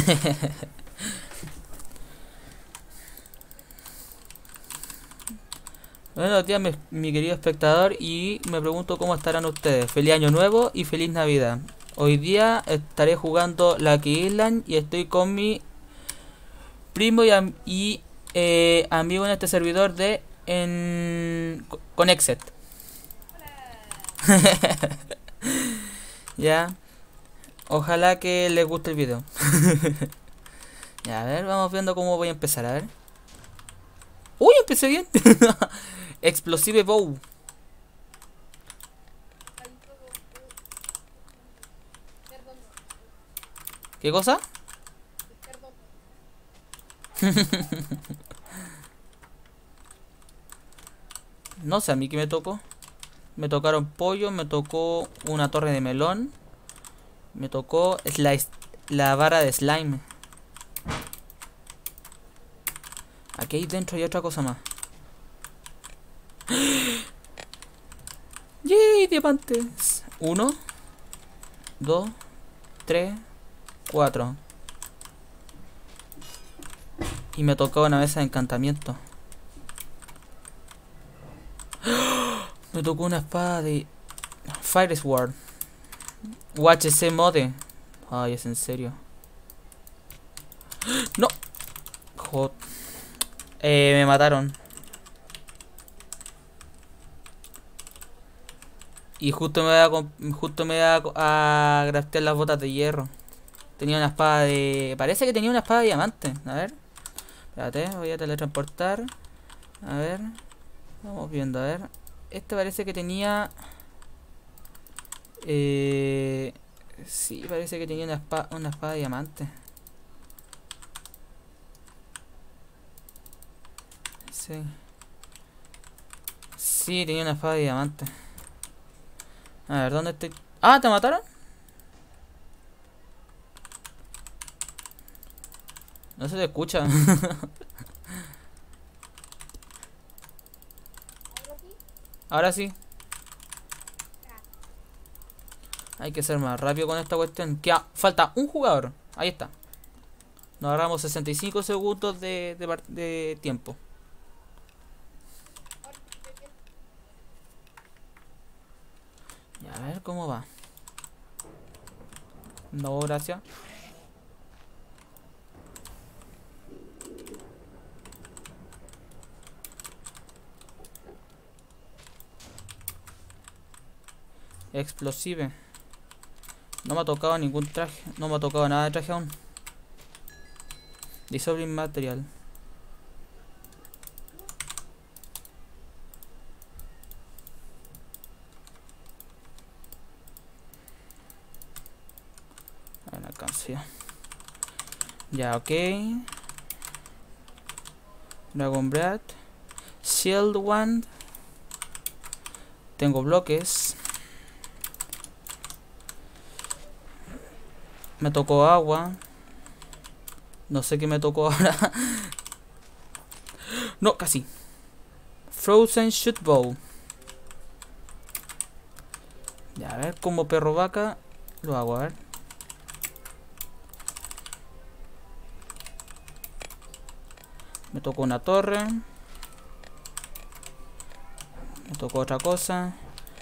Buenos días, mi querido espectador, y me pregunto cómo estarán ustedes. Feliz Año Nuevo y Feliz Navidad. Hoy día estaré jugando Lucky Island y estoy con mi primo y amigo en este servidor de Conexet. Ya, ojalá que les guste el video. Ya, a ver, vamos viendo cómo voy a empezar, a ver. ¡Uy, empecé bien! Explosive Bow. ¿Qué cosa? No sé, a mí que me tocó. Me tocaron pollo, me tocó una torre de melón. Me tocó la vara de slime. Aquí hay dentro hay otra cosa más. ¡Yay! Diamantes. 1, 2, 3, 4. Y me tocó una mesa de encantamiento. Me tocó una espada de Fire Sword. UHC mode. Ay, es en serio. No. Jod. Me mataron. Y justo me voy a craftear las botas de hierro. Tenía una espada de... Parece que tenía una espada de diamante. A ver. Espérate, voy a teletransportar. A ver. Vamos viendo, a ver. Este parece que tenía... Sí, parece que tenía una espada de diamante. Sí. Sí, tenía una espada de diamante. A ver, ¿dónde estoy? Ah, ¿te mataron? No se te escucha. Ahora sí. Hay que ser más rápido con esta cuestión. Falta un jugador. Ahí está. Nos agarramos 65 segundos de tiempo. Y a ver cómo va. No, gracias. Explosive. No me ha tocado ningún traje. No me ha tocado nada de traje aún. Dissolving material. No alcancé. Ya, ok. Dragon Breath. Shield Wand. Tengo bloques. Me tocó agua. No sé qué me tocó ahora. No, casi. Frozen Shoot Bow. Ya, a ver, como perro vaca lo hago, a ver. Me tocó una torre. Me tocó otra cosa.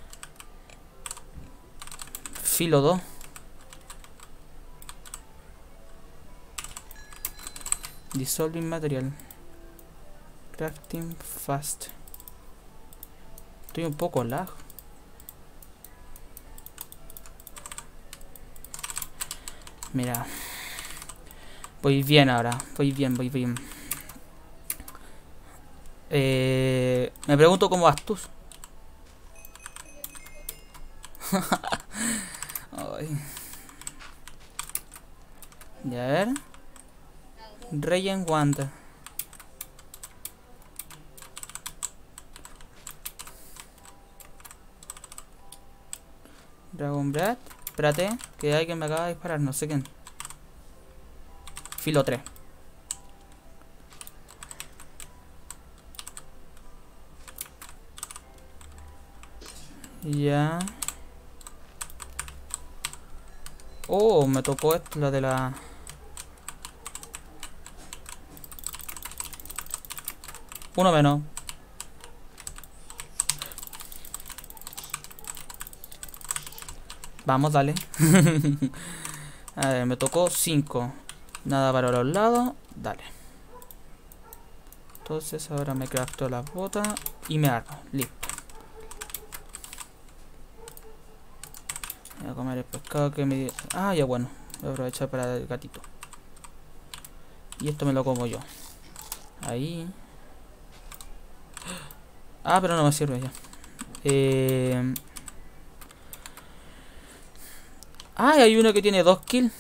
Filo 2. Dissolving material. Crafting fast. Estoy un poco lag. Mira. Voy bien ahora. Voy bien. Me pregunto cómo vas tú. Ay. Ya, a ver. Regen Wand. Dragon Breath. Espérate, que alguien me acaba de disparar, no sé quién. Filo 3. Ya. Oh, me tocó esto, la de la... Uno menos. Vamos, dale. A ver, me tocó 5. Nada para los lados. Dale. Entonces ahora me crafto las botas y me armo. Listo. Voy a comer el pescado que me... Ah, ya bueno. Voy a aprovechar para el gatito. Y esto me lo como yo. Ahí. Ah, pero no me sirve ya. Ah, hay uno que tiene 2 kills.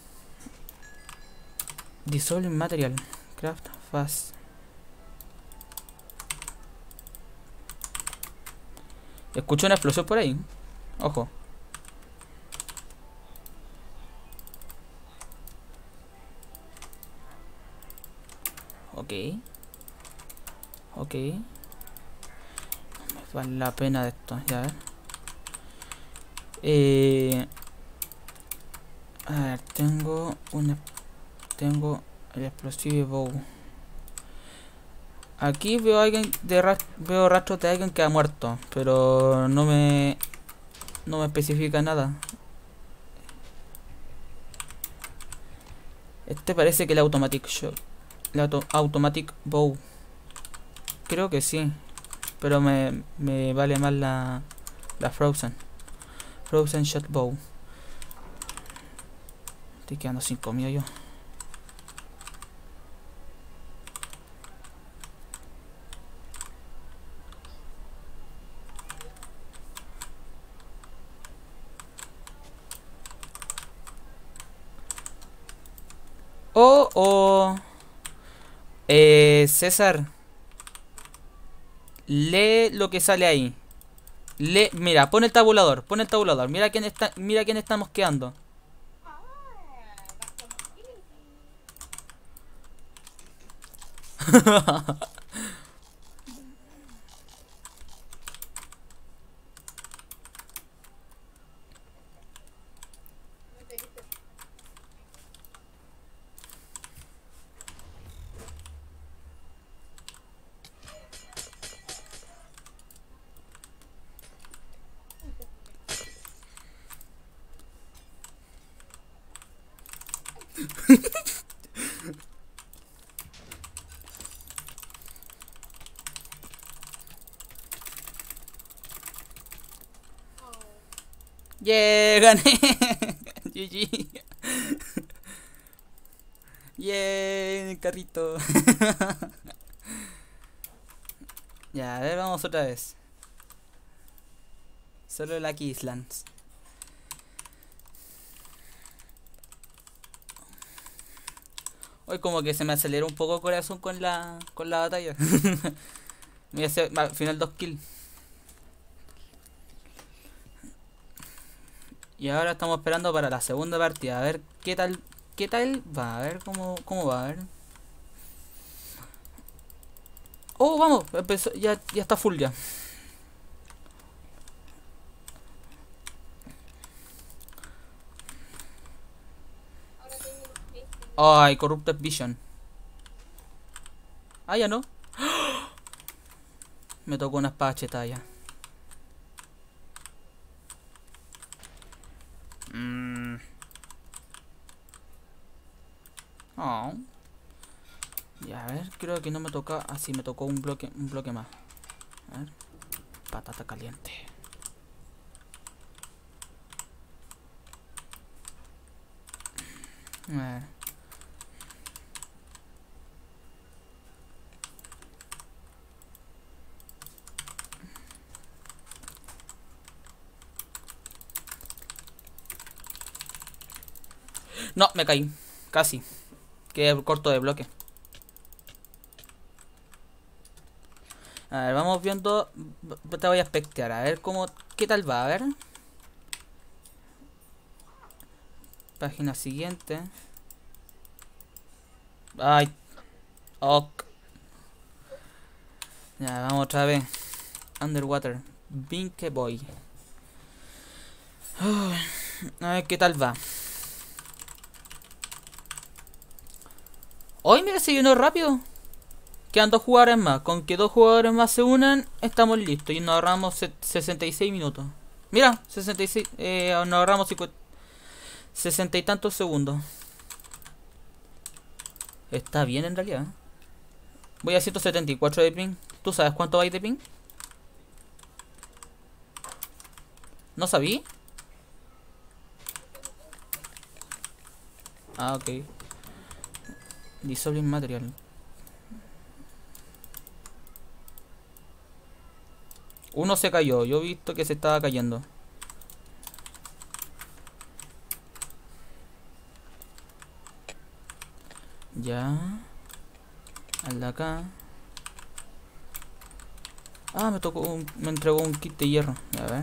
Dissolve material. Craft fast. Escucho una explosión por ahí. Ojo. Ok. Ok. No me vale la pena de esto. Ya, a ver. A ver, tengo una... Tengo el explosive bow. Aquí veo a alguien veo rastros de alguien que ha muerto, pero no me especifica nada. Este parece que el automatic shot, el automatic bow. Creo que sí, pero me vale más la frozen shot bow. Estoy quedando sin comida yo. Oh. César, lee lo que sale ahí. Mira, pon el tabulador, mira quién estamos quedando. Yeah, gané. GG. Yeah, carrito. Ya, a ver, vamos otra vez. Solo Lucky Islands. Hoy como que se me aceleró un poco el corazón con la batalla. Me voy a hacer al final 2 kills. Y ahora estamos esperando para la segunda partida. A ver qué tal va. A ver cómo va. A ver. Oh, vamos. Empezó, ya está full ya. Ay, Corrupted Vision. Ah, ya no. Me tocó una espada chetada ya. Oh. Ya, a ver, creo que no me toca. Ah, sí, me tocó un bloque más. A ver. Patata caliente. A ver. No, me caí. Casi. Quedé corto de bloque. A ver, vamos viendo. Te voy a espectear. A ver qué tal va. A ver. Página siguiente. Ay. Ok. Ya, vamos otra vez. Underwater. Binke Boy. A ver qué tal va. Hoy mira, se llenó rápido. Quedan 2 jugadores más. Con que 2 jugadores más se unan, estamos listos. Y nos ahorramos 66 minutos. Mira, 66. Nos ahorramos 60 y tantos segundos. Está bien en realidad. Voy a 174 de ping. ¿Tú sabes cuánto vais de ping? ¿No sabí? Ah, ok. Dissolving material. Uno se cayó. Yo he visto que se estaba cayendo. Ya. Al de acá. Ah, me entregó un kit de hierro. A ver.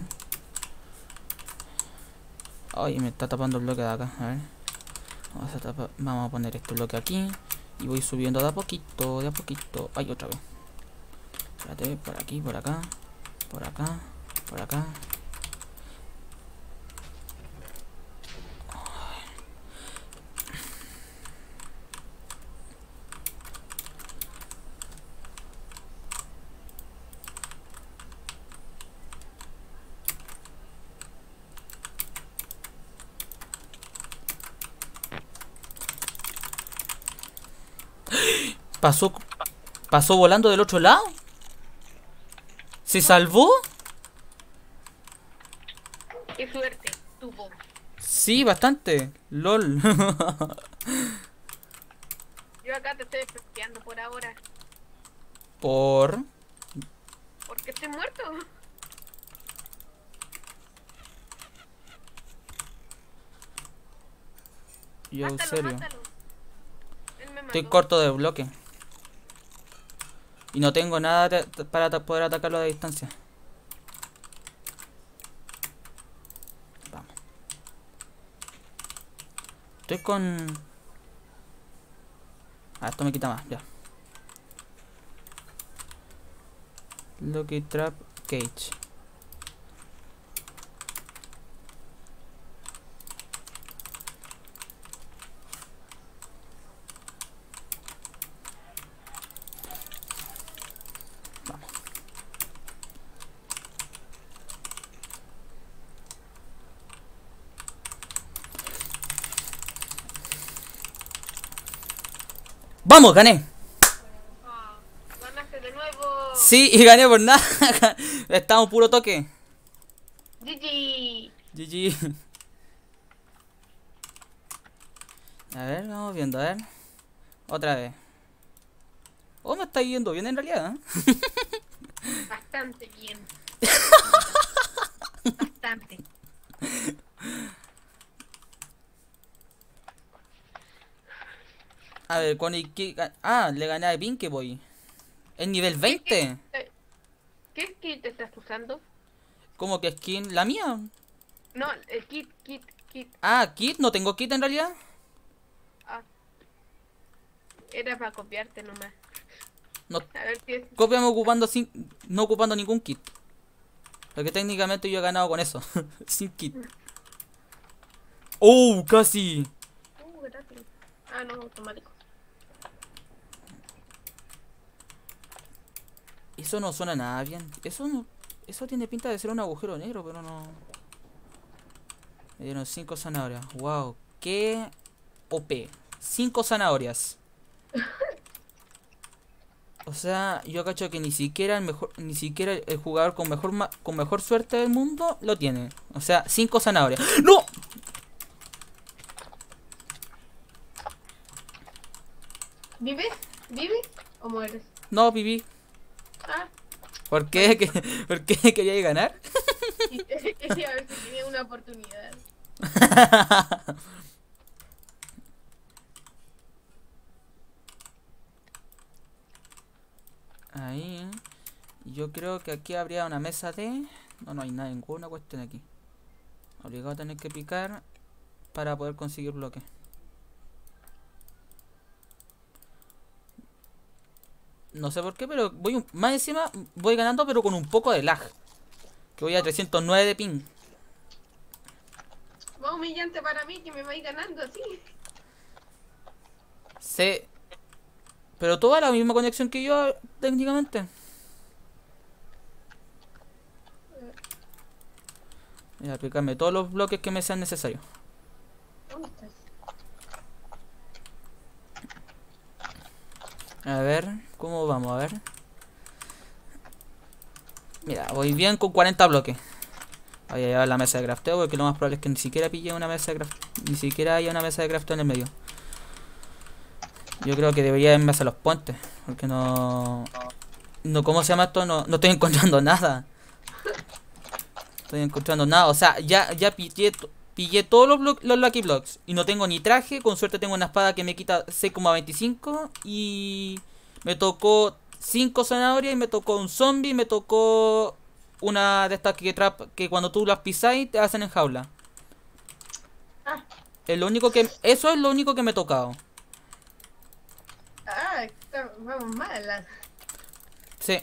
Ay, me está tapando el bloque de acá. A ver. Vamos a poner este bloque aquí. Y voy subiendo de a poquito, de a poquito. Ay, otra vez. Espérate, por aquí, por acá. Por acá, por acá. Pasó, pasó volando del otro lado. ¿Se salvó? Qué suerte tuvo. Sí, bastante. LOL. Yo acá te estoy despreciando por ahora. Por... Porque estoy muerto. Yo, en Mátalo, serio. mátalo. Él me Estoy mató. corto de bloque. Y no tengo nada para poder atacarlo a distancia. Vamos. Estoy con... Ah, esto me quita más, ya. Lucky Trap Cage. Vamos. ¡Vamos! ¡Gané! Ah, ganaste de nuevo. Sí, y gané por nada. Estamos puro toque. GG. GG. A ver, vamos viendo, a ver. Otra vez. Oh, me está yendo bien en realidad, ¿eh? Bastante bien. Bastante. A ver, con el que... Ah, le gané a Pinky Boy. ¿Es nivel 20? ¿Qué kit estás usando? ¿Cómo que skin? ¿La mía? No, el kit. Ah, kit, no tengo kit en realidad. Ah, era para copiarte nomás. No, A ver si es. cópiame ocupando no ocupando ningún kit. Porque técnicamente yo he ganado con eso. Sin kit. ¡Oh! Casi. Gracias. Ah, no, automático. Eso no suena nada bien. Eso no... Eso tiene pinta de ser un agujero negro, pero no... Me dieron 5 zanahorias. Wow, qué OP. 5 zanahorias. O sea, yo cacho que ni siquiera el mejor, ni siquiera el jugador con mejor suerte del mundo lo tiene. O sea, 5 zanahorias. ¡No! ¿Vives? ¿Vives o mueres? No, viví. Ah, ¿Por qué? ¿Por qué quería ganar? y quería ver si tenía una oportunidad. Ahí. Yo creo que aquí habría una mesa de... No, no hay nada, ninguna cuestión aquí. Obligado a tener que picar para poder conseguir bloque. No sé por qué, pero voy más encima voy ganando, pero con un poco de lag. Que voy a 309 de ping. Más humillante para mí que me vais ganando así. Sé Pero toda la misma conexión que yo, técnicamente. Voy a aplicarme todos los bloques que me sean necesarios. ¿Dónde estás? A ver, ¿cómo vamos? A ver. Mira, voy bien con 40 bloques. Voy a llevar la mesa de crafteo porque lo más probable es que ni siquiera pille una mesa de crafteo. Ni siquiera haya una mesa de crafteo en el medio. Yo creo que debería irme hacia los puentes. Porque no... No, ¿cómo se llama esto? No estoy encontrando nada. Estoy encontrando nada. O sea, ya pillé todos los Lucky Blocks. Y no tengo ni traje. Con suerte tengo una espada que me quita 6,25. Y me tocó 5 zanahorias. Y me tocó un zombie. Y me tocó una de estas que cuando tú las pisáis te hacen en jaula. Ah, Eso es lo único que me he tocado. vamos mal. Sí.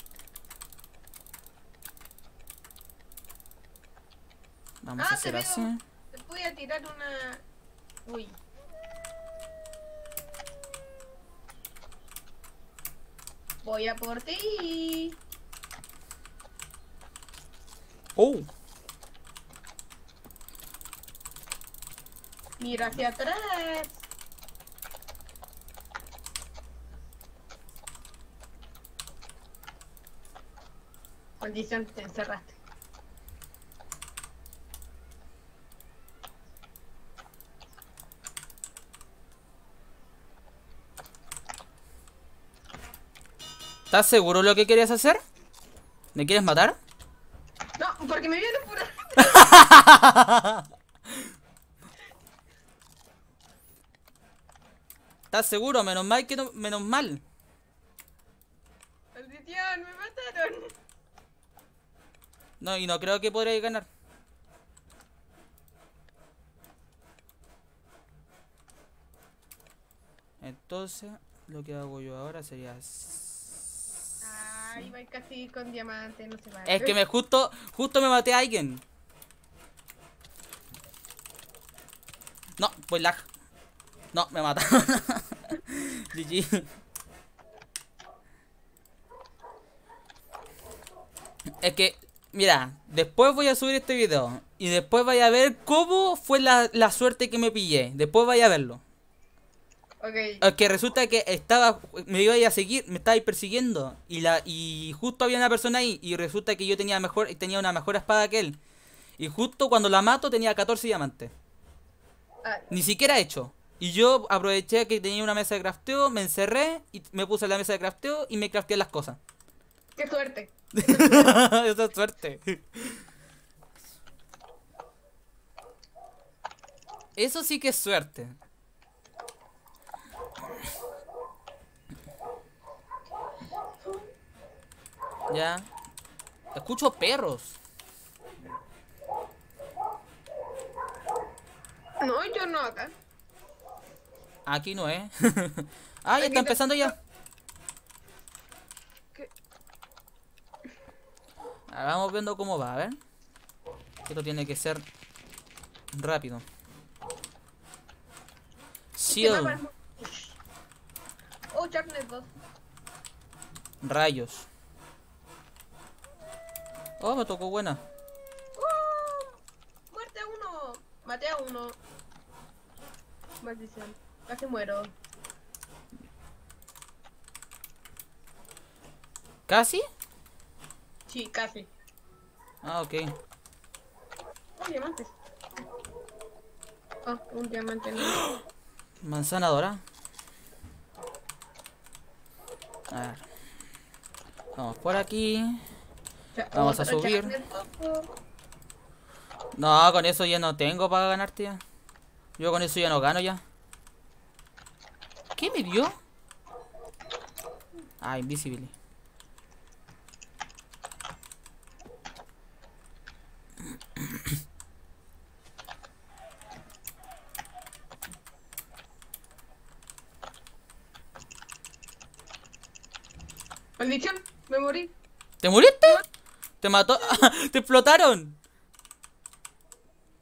Vamos a Te hacer veo. así. Te voy a tirar una... Uy. Voy a por ti. Oh. Mira hacia atrás. Maldición, te encerraste. ¿Estás seguro de lo que querías hacer? ¿Me quieres matar? No, porque me viene por ahí. ¿Estás seguro? Menos mal que no, menos mal. Maldición, me mataron. No, y no creo que podréis ganar. Entonces, lo que hago yo ahora sería... Ay, va casi con diamante, no se va. Es que justo me maté a alguien. No, pues lag. No, me mata. GG. Es que, mira, después voy a subir este video. Y después vaya a ver cómo fue la suerte que me pillé. Después vaya a verlo. Ok. Es que resulta que me iba a seguir, me estaba persiguiendo. Y justo había una persona ahí. Y resulta que yo tenía una mejor espada que él. Y justo cuando la mato tenía 14 diamantes. Ah, Ni siquiera hecho. Y yo aproveché que tenía una mesa de crafteo, me encerré y me puse en la mesa de crafteo y me crafteé las cosas. qué suerte. Esa es suerte. Eso sí que es suerte. Ya. Escucho perros. No, yo no acá. Aquí no es. Ah, ya Aquí está empezando ya. ¿Qué? Vamos viendo cómo va, a ver. Esto tiene que ser rápido. Shield. Oh, Sharpness 2. Rayos. Oh, me tocó buena. Muerte a uno. Maté a uno. Maldición. Casi muero. ¿Casi? Sí, casi. Ah, ok. Oh, diamantes. Oh, un diamante no. Manzana dorada. A ver. Vamos por aquí. Vamos a Otro subir. Sharpness 2. No, con eso ya no tengo para ganarte ya. Yo con eso ya no gano ya. ¿Qué me dio? Ah, invisible. Maldición, me morí. ¿Te muriste? ¿Te mató? ¡Te explotaron!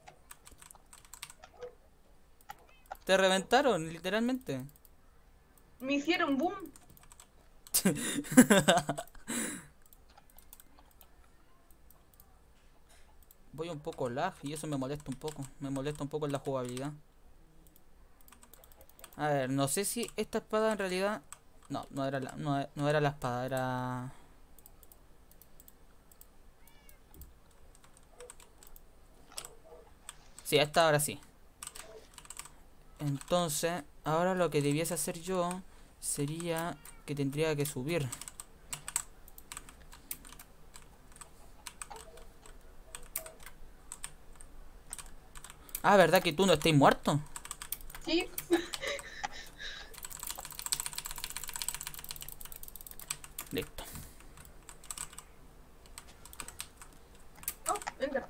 Te reventaron, literalmente. Me hicieron boom. Voy un poco lag y eso me molesta un poco. Me molesta un poco en la jugabilidad. A ver, no sé si esta espada en realidad... No, no era la espada, era... Sí, esta ahora sí. Entonces, ahora lo que debiese hacer yo sería que tendría que subir. Ah, ¿verdad que tú no estás muerto? Sí. Listo. Oh, venga.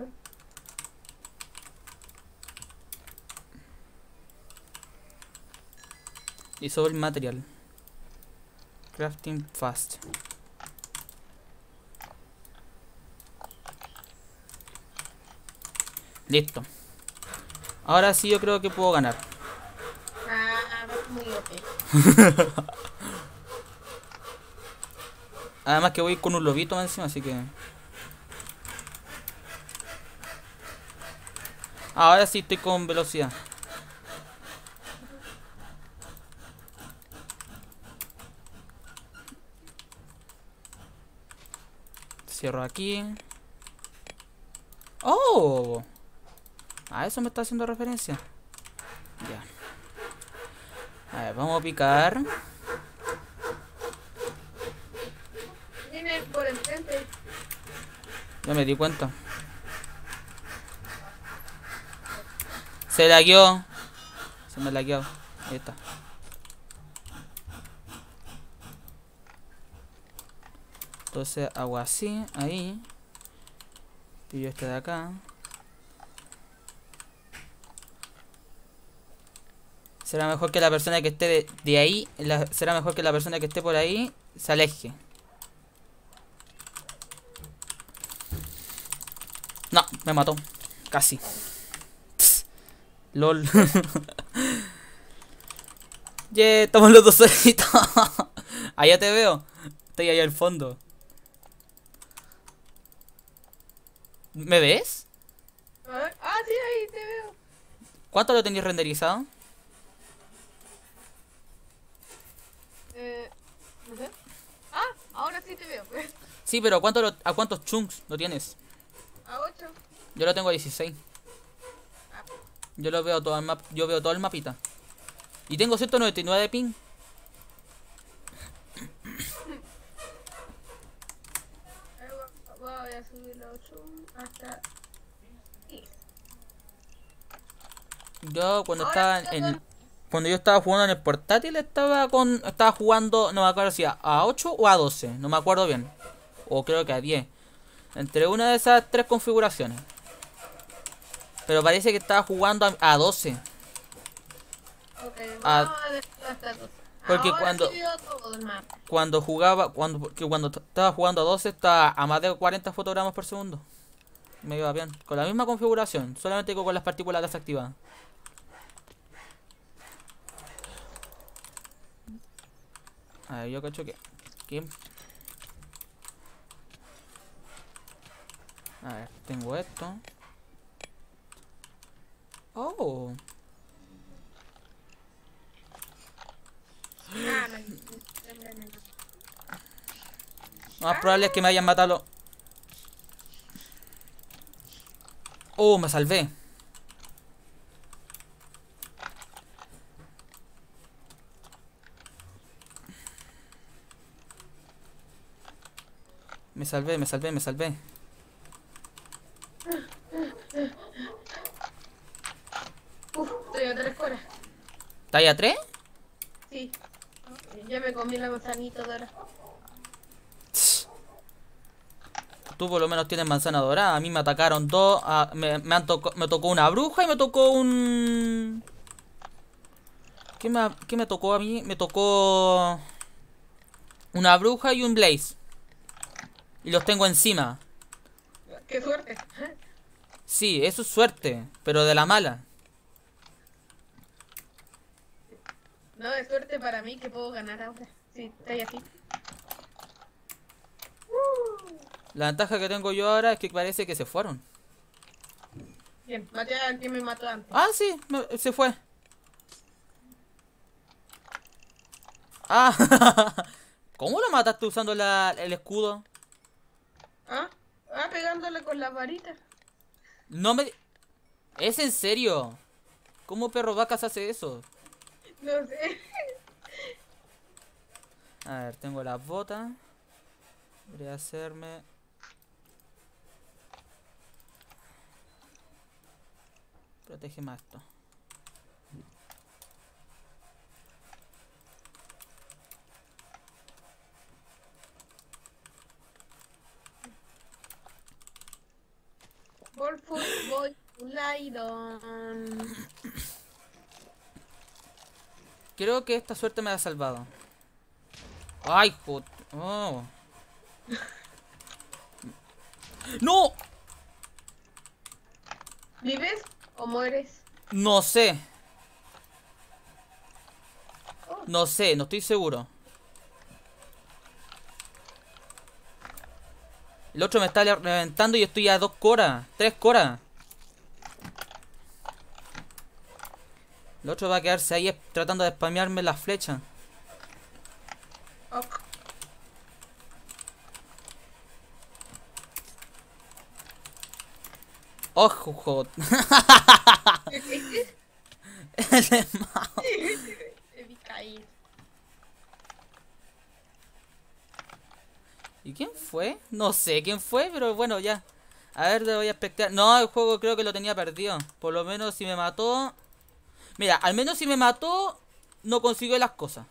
Y sobre el material. Crafting fast. Listo. Ahora sí yo creo que puedo ganar. Ah, muy ok. Además que voy con un lobito más encima, así que... Ahora sí estoy con velocidad. Cierro aquí. ¡Oh! A eso me está haciendo referencia. Ya. A ver, vamos a picar. Viene por el frente. Ya me di cuenta. Se lagueó. Se me lagueó. Ahí está. Entonces hago así, ahí. Pillo este de acá. Será mejor que la persona que esté de ahí. Será mejor que la persona que esté por ahí se aleje. No, me mató. Casi. Pss, LOL. Yeah, estamos los dos solitos. Allá te veo. Estoy ahí al fondo. ¿Me ves? A ver. Ah, sí, ahí te veo. ¿Cuánto lo tenías renderizado? No sé. Ah, ahora sí te veo, pues. Sí, pero ¿a cuántos chunks lo tienes? A 8. Yo lo tengo a 16. Ah, Yo lo veo todo el yo veo todo el mapita. Y tengo 199 de ping. voy a subir los 8 hasta 10. Yo Ahora cuando yo estaba jugando en el portátil estaba jugando, no me acuerdo si a 8 o a 12, no me acuerdo bien. O creo que a 10. Entre una de esas tres configuraciones. Pero parece que estaba jugando a 12. Ok, A- vamos a dejarlo hasta 12. porque Ahora cuando sí veo todo el mapa. cuando estaba jugando a 12 estaba a más de 40 fotogramas por segundo. Me iba bien. Con la misma configuración, solamente con las partículas desactivadas. A ver, yo cacho que... ¿Quién? A ver, tengo esto. Oh. Ah, Lo más probable es que me hayan matado. Oh, me salvé. Me salvé, me salvé, me salvé. estoy a 3 horas. ¿Talla 3? Sí. Ya me comí la manzanita de ahora. Tú por lo menos tienes manzana dorada. A mí me atacaron dos. Me tocó una bruja y me tocó un... ¿Qué me tocó a mí? Me tocó... Una bruja y un blaze. Y los tengo encima. Qué suerte. Sí, eso es suerte. Pero de la mala. No, de suerte para mí que puedo ganar ahora. Sí, está ahí así. La ventaja que tengo yo ahora es que parece que se fueron. Bien, maté al que me mató antes. Ah, sí, se fue. Ah, ¿cómo lo mataste usando el escudo? ¿Ah? Ah, pegándole con la varita. No me... ¿Es en serio? ¿Cómo perro vacas hace eso? No sé. A ver, tengo las botas. Voy a hacerme... Protege más esto. Volful Boy Lydon. Creo que esta suerte me ha salvado. ¡Ay, joder! Oh. ¡No! ¿Vives o mueres? No sé. Oh, No sé, no estoy seguro. El otro me está reventando y estoy a 2 coras. 3 coras. El otro va a quedarse ahí tratando de spamearme las flechas. ok. ¡Ojo, joder! Debí caer. ¿Y quién fue? No sé quién fue, pero bueno, ya. A ver, le voy a espectar. No, el juego creo que lo tenía perdido. Por lo menos si me mató... Mira, al menos si me mató, no consiguió las cosas.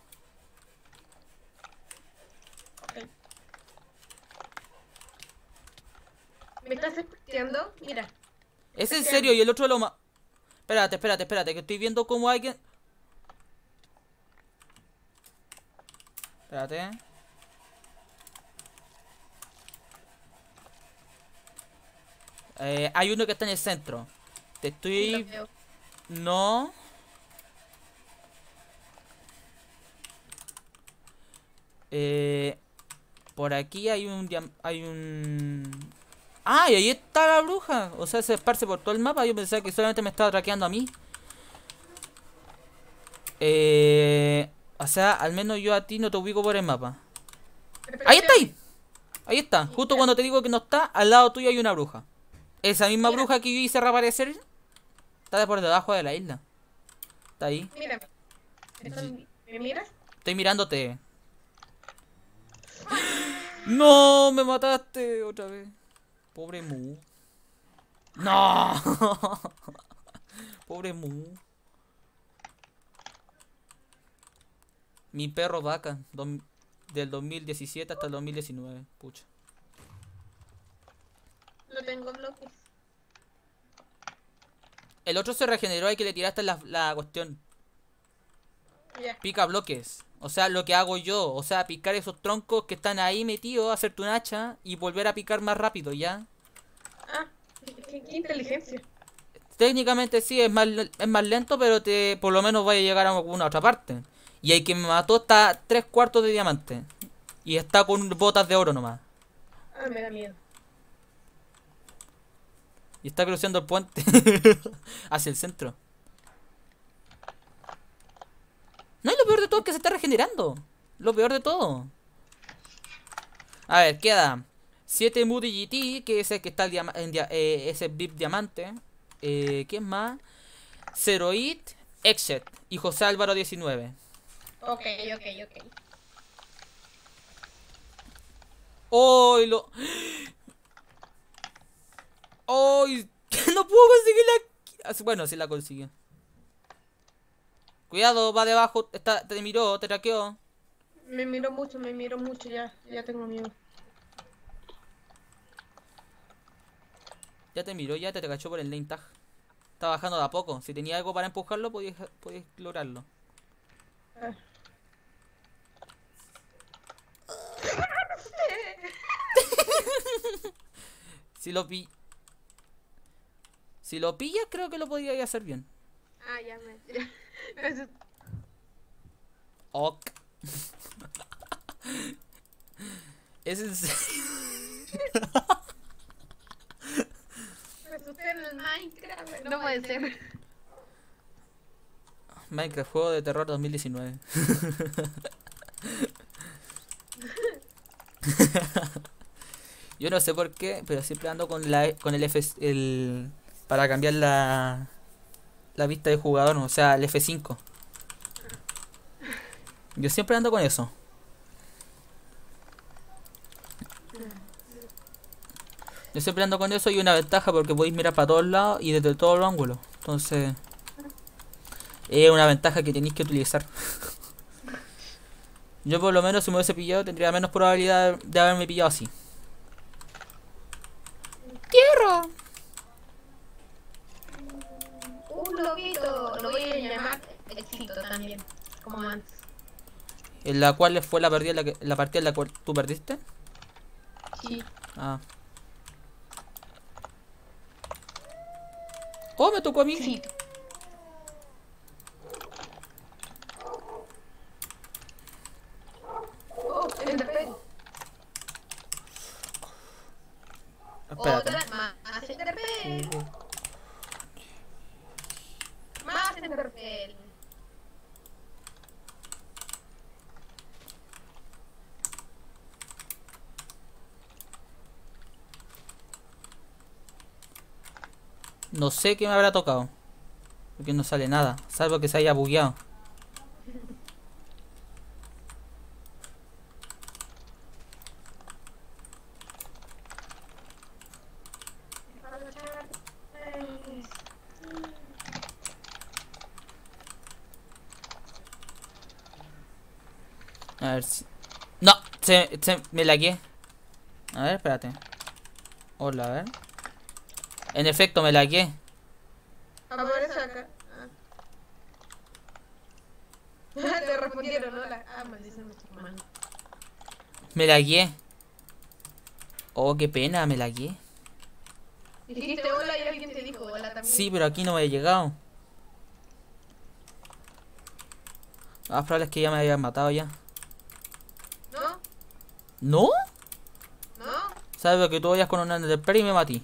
Ok. ¿Me estás escuchando? Mira. ¿Es en serio? Y el otro lo Espérate, espérate, espérate, que estoy viendo cómo alguien... Espérate. Hay uno que está en el centro. Te Sí, lo estoy... veo. No. Por aquí hay un... Hay un... ¡Ah! Y ahí está la bruja. O sea, se esparce por todo el mapa. Yo pensaba que solamente me estaba traqueando a mí. O sea, al menos yo a ti no te ubico por el mapa. ¡Ahí está! Ahí, ahí está. Justo cuando te digo que no está, al lado tuyo hay una bruja. Esa misma Mira. bruja que yo hice reaparecer está por debajo de la isla. Está ahí. Mírame. ¿Me miras? Estoy mirándote. ¡No! ¡Me mataste otra vez! Pobre Mu. ¡No! Pobre Mu. Mi perro vaca. Del 2017 hasta el 2019. Pucha. No tengo bloques. El otro se regeneró y que le tiraste la cuestión. Ya. Pica bloques. O sea, lo que hago yo. O sea, picar esos troncos que están ahí metidos, hacerte un hacha y volver a picar más rápido, ¿ya? Ah, qué inteligencia. Técnicamente sí, es más lento, pero por lo menos vaya a llegar a alguna otra parte. Y el que me mató está a 3/4 de diamante. Y está con botas de oro nomás. Ah, me da miedo. Y está cruzando el puente hacia el centro. No, y lo peor de todo es que se está regenerando. Lo peor de todo. A ver, queda 7 Moody GT, que es el que está ese VIP diamante. ¿Quién más? Zeroid, Exet y José Álvaro 19. Ok, ok. ¡Hoy lo! ¡Hoy! No puedo conseguir la... Bueno, sí la consiguió. Cuidado, va debajo, te miró, te traqueó. Me miro mucho, ya tengo miedo. Ya te miró, ya te cachó por el lane tag. Está bajando de a poco. Si tenía algo para empujarlo, podías lograrlo. Ah. Si lo pi... Si lo pillas, creo que lo podría hacer bien. Ah, ya me... Ok. ¿Es en serio? Me asusté en el Minecraft. No puede ser. Minecraft, juego de terror 2019. Yo no sé por qué, pero siempre ando con con el para cambiar la vista de jugador, o sea, el F5. Yo siempre ando con eso. Yo siempre ando con eso y una ventaja porque podéis mirar para todos lados y desde todos los ángulos. Entonces, es una ventaja que tenéis que utilizar. Yo por lo menos si me hubiese pillado tendría menos probabilidad de haberme pillado así. ¡Tierra! Un lobito. Lo voy a llamar éxito también. Como antes. ¿En la cual fue la partida la partida en la cual tú perdiste? Sí. Ah. Oh, me tocó a mí. Sí. Oh, Enderpearl. Espérate. Otra más Enderpearl. Más Enderpearl. No sé qué me habrá tocado. Porque no sale nada. Salvo que se haya bugueado. A ver si... No, me lagué. A ver, espérate. Hola, a ver. En efecto, me lagué. Aparece acá. Te respondieron, hola. Maldición, mano. Me lagué. Oh, qué pena, me lagué. Dijiste hola y alguien te dijo hola también. Sí, pero aquí no me he llegado. Lo más probable es que ya me hayan matado ya. ¿No? ¿No? ¿No? Sabes que tú vayas con un Enderpearl y me matí.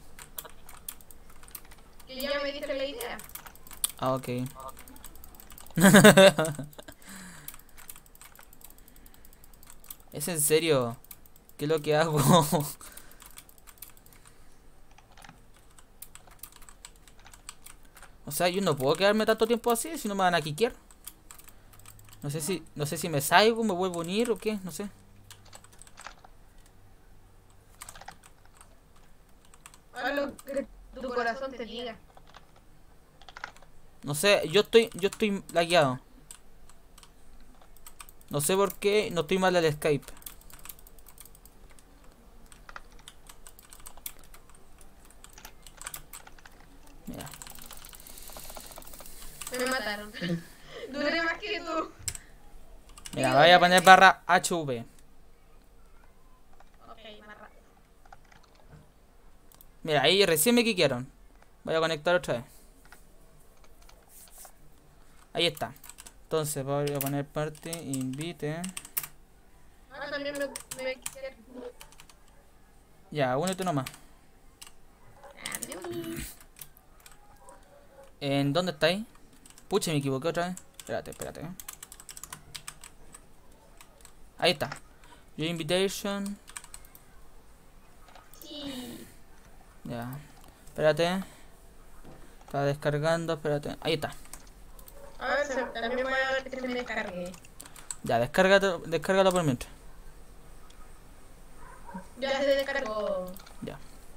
Que ya me diste la idea. Ah, ok. ¿Es en serio? ¿Qué es lo que hago? O sea, yo no puedo quedarme tanto tiempo así si no me van a quiquear. No sé si me salgo, me vuelvo a unir o qué, no sé. Haz lo que tu corazón te diga. No sé, yo estoy lagueado. No sé por qué, no estoy mal al Skype. Mira, Me mataron. Duré más que tú. mira, voy a poner barra HV. Ok, más rápido. Mira, ahí recién me quiquearon. Voy a conectar otra vez. Ahí está. Entonces voy a poner parte, invite. Ahora también me quisiera. Ya, únete nomás. ¿En dónde estáis? Pucha, me equivoqué otra vez. Espérate. Ahí está. Your invitation. Sí. Ya. Espérate. Está descargando, espérate. Ahí está. A ver, también voy a ver que se me descargue. Ya, descárgalo por mientras. Ya se descargó. Ya.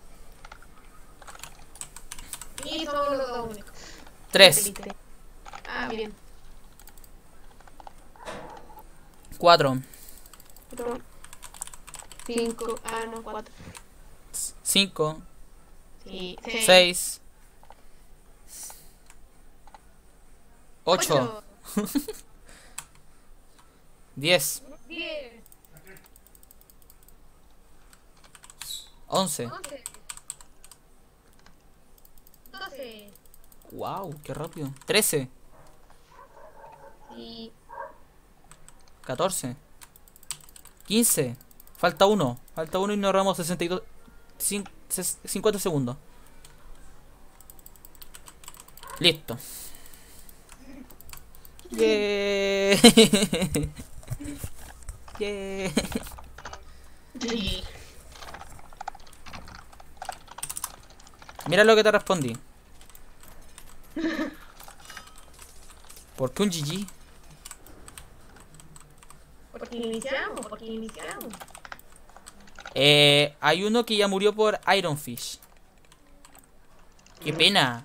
Y somos los dos únicos. 3, Ah, bien. 4, 5, no, 4. 5, Sí, 6, 8, 10, 10, 11. 11, 12. Wow, qué rápido. 13, Sí. 14. 15. Falta uno. Falta uno y nos ahorramos 62. 50 segundos. Listo. Yeah. Yeah. Sí. Mira lo que te respondí. ¿Por qué un GG? Porque iniciamos, porque iniciamos. Hay uno que ya murió por Iron Fish. Qué pena.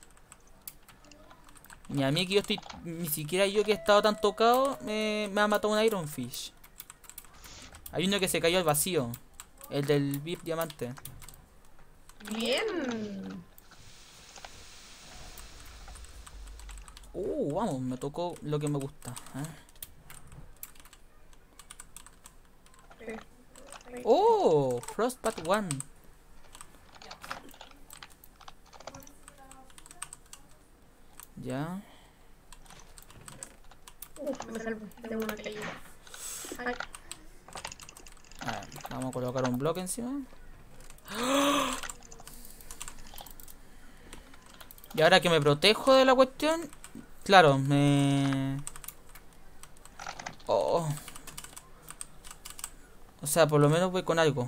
Ni a mí que yo estoy. Ni siquiera yo que he estado tan tocado me ha matado un Iron Fish. Hay uno que se cayó al vacío. El del VIP diamante. Bien. Vamos, me tocó lo que me gusta. Oh, Frostbat 1. Ya. Me salvo de una caída. Ay, A ver, vamos a colocar un bloque encima. Y ahora que me protejo de la cuestión, claro, Oh. O sea, por lo menos voy con algo.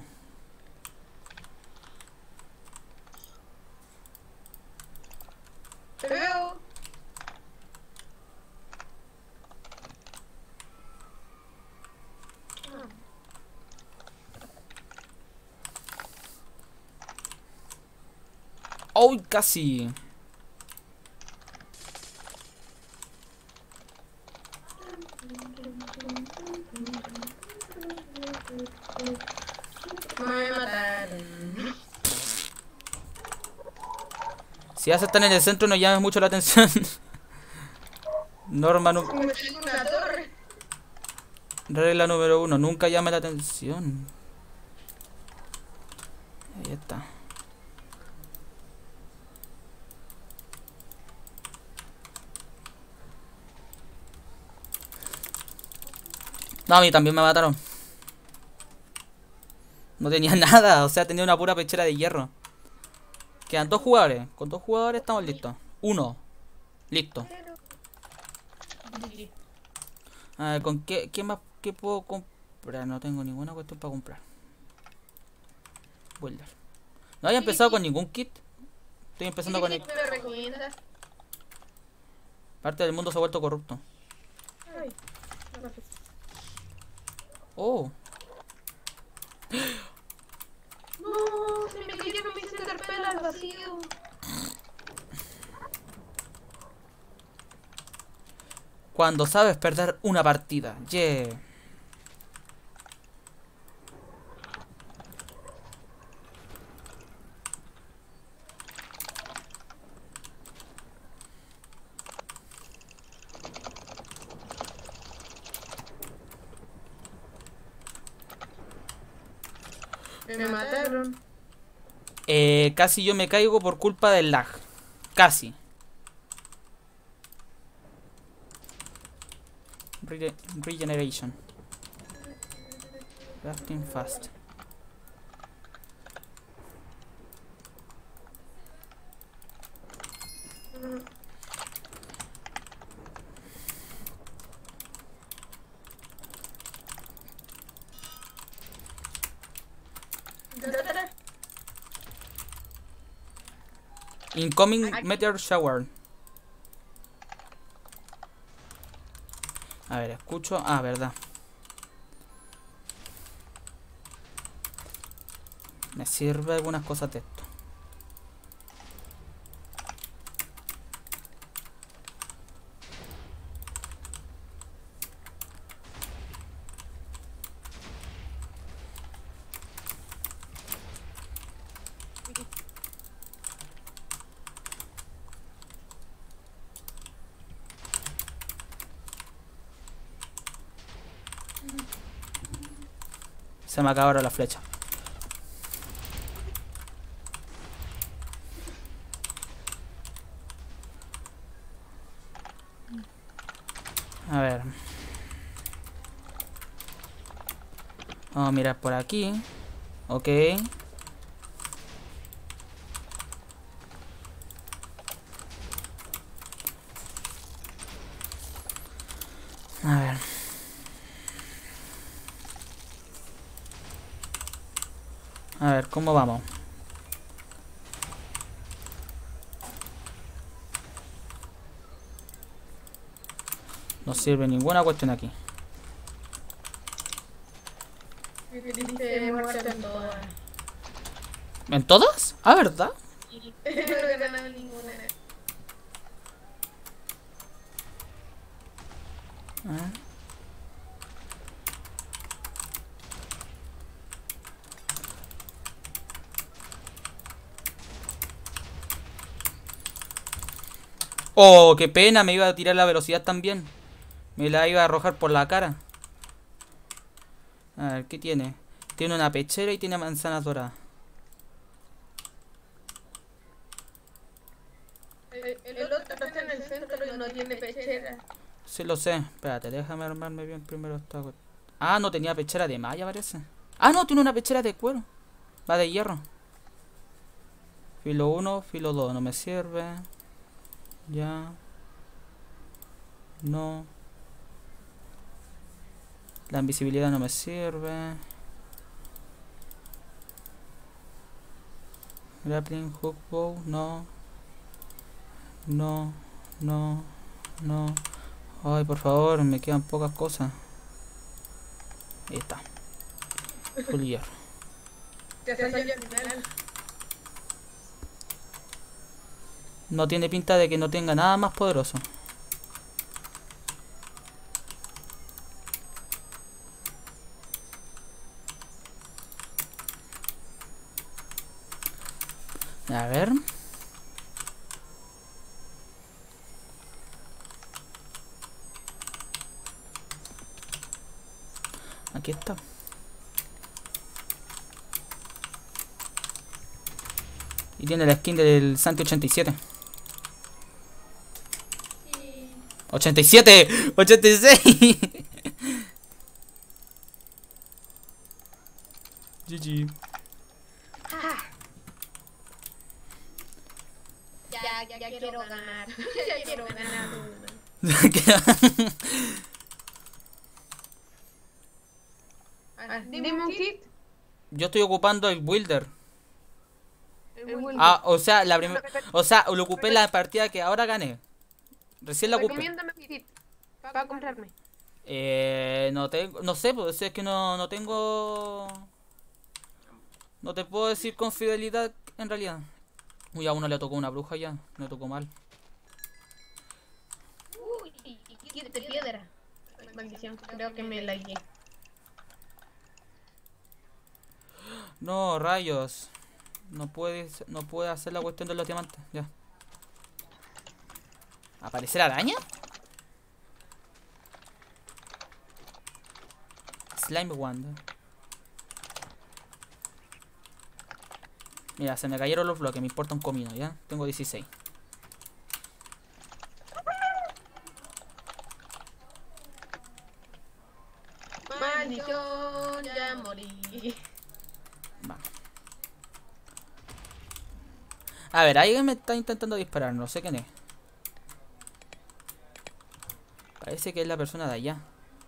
te veo. ¡Uy, casi! Me mataron. Si vas a estar en el centro, no llames mucho la atención. Norma, Me tengo una torre. regla número 1, nunca llame la atención. Ahí está. No, a mí también me mataron. No tenía nada, o sea, tenía una pura pechera de hierro. Quedan 2 jugadores. Con 2 jugadores estamos listos. 1. Listo. A ver, ¿con qué más qué puedo comprar? No tengo ninguna cuestión para comprar. Builder. No había empezado con ningún kit. Estoy empezando con el... ¿Qué me recomiendas? Parte del mundo se ha vuelto corrupto. Ay, Oh. no, se me cayeron mis interpel al vacío. Cuando sabes perder una partida. Yeah. Me mataron. Casi yo me caigo por culpa del lag. Casi. Regeneration. Crafting fast. Incoming meteor shower. A ver, escucho. Ah, verdad. Me sirve algunas cosas de esto. Se me acabaron las flechas. A ver. Vamos a mirar por aquí. Ok. A ver. A ver, ¿cómo vamos? No sirve ninguna cuestión aquí. Dice muerto en todas. ¿En todas? Ah, ¿verdad? No he ganado ninguna. A ver. Oh, qué pena, me iba a tirar la velocidad también. Me la iba a arrojar por la cara. A ver, ¿qué tiene? Tiene una pechera y tiene manzanas doradas. El otro está en el centro y no tiene pechera. Sí lo sé. Espérate, déjame armarme bien primero esta Ah, no tenía pechera de malla, parece. Ah, no, tiene una pechera de cuero. Va de hierro. Filo 1, filo 2. No me sirve. Ya. No. La invisibilidad no me sirve. Grappling, hook, bow. No. No. No. No. Ay, por favor, me quedan pocas cosas. Ahí está. Full hierro. Ya salió al final. No tiene pinta de que no tenga nada más poderoso. A ver. Aquí está. Y tiene la skin del Santi 87. Sí. ¡87! ¡86! GG. Ah. Ya quiero ganar. Ya quiero ganar una. Dime un kit. Yo estoy ocupando el Builder. El Wilder. Ah, o sea, o sea, lo ocupé en la partida que ahora gané. Recién la ocupé. Recomiéndame un kit para comprarme. No tengo, no sé, pues es que no tengo. No te puedo decir con fidelidad en realidad. Uy, a uno le tocó una bruja ya, me tocó mal. Uy, kit de piedra. Maldición, creo que me la guié. No, rayos. No puede hacer la cuestión de los diamantes, ya. ¿Aparecer araña? Slime Wand. Mira, se me cayeron los bloques, me importa un comino, ¿ya? Tengo 16. Maldición, ya morí. Va. A ver, alguien me está intentando disparar, no sé quién es. Parece que es la persona de allá.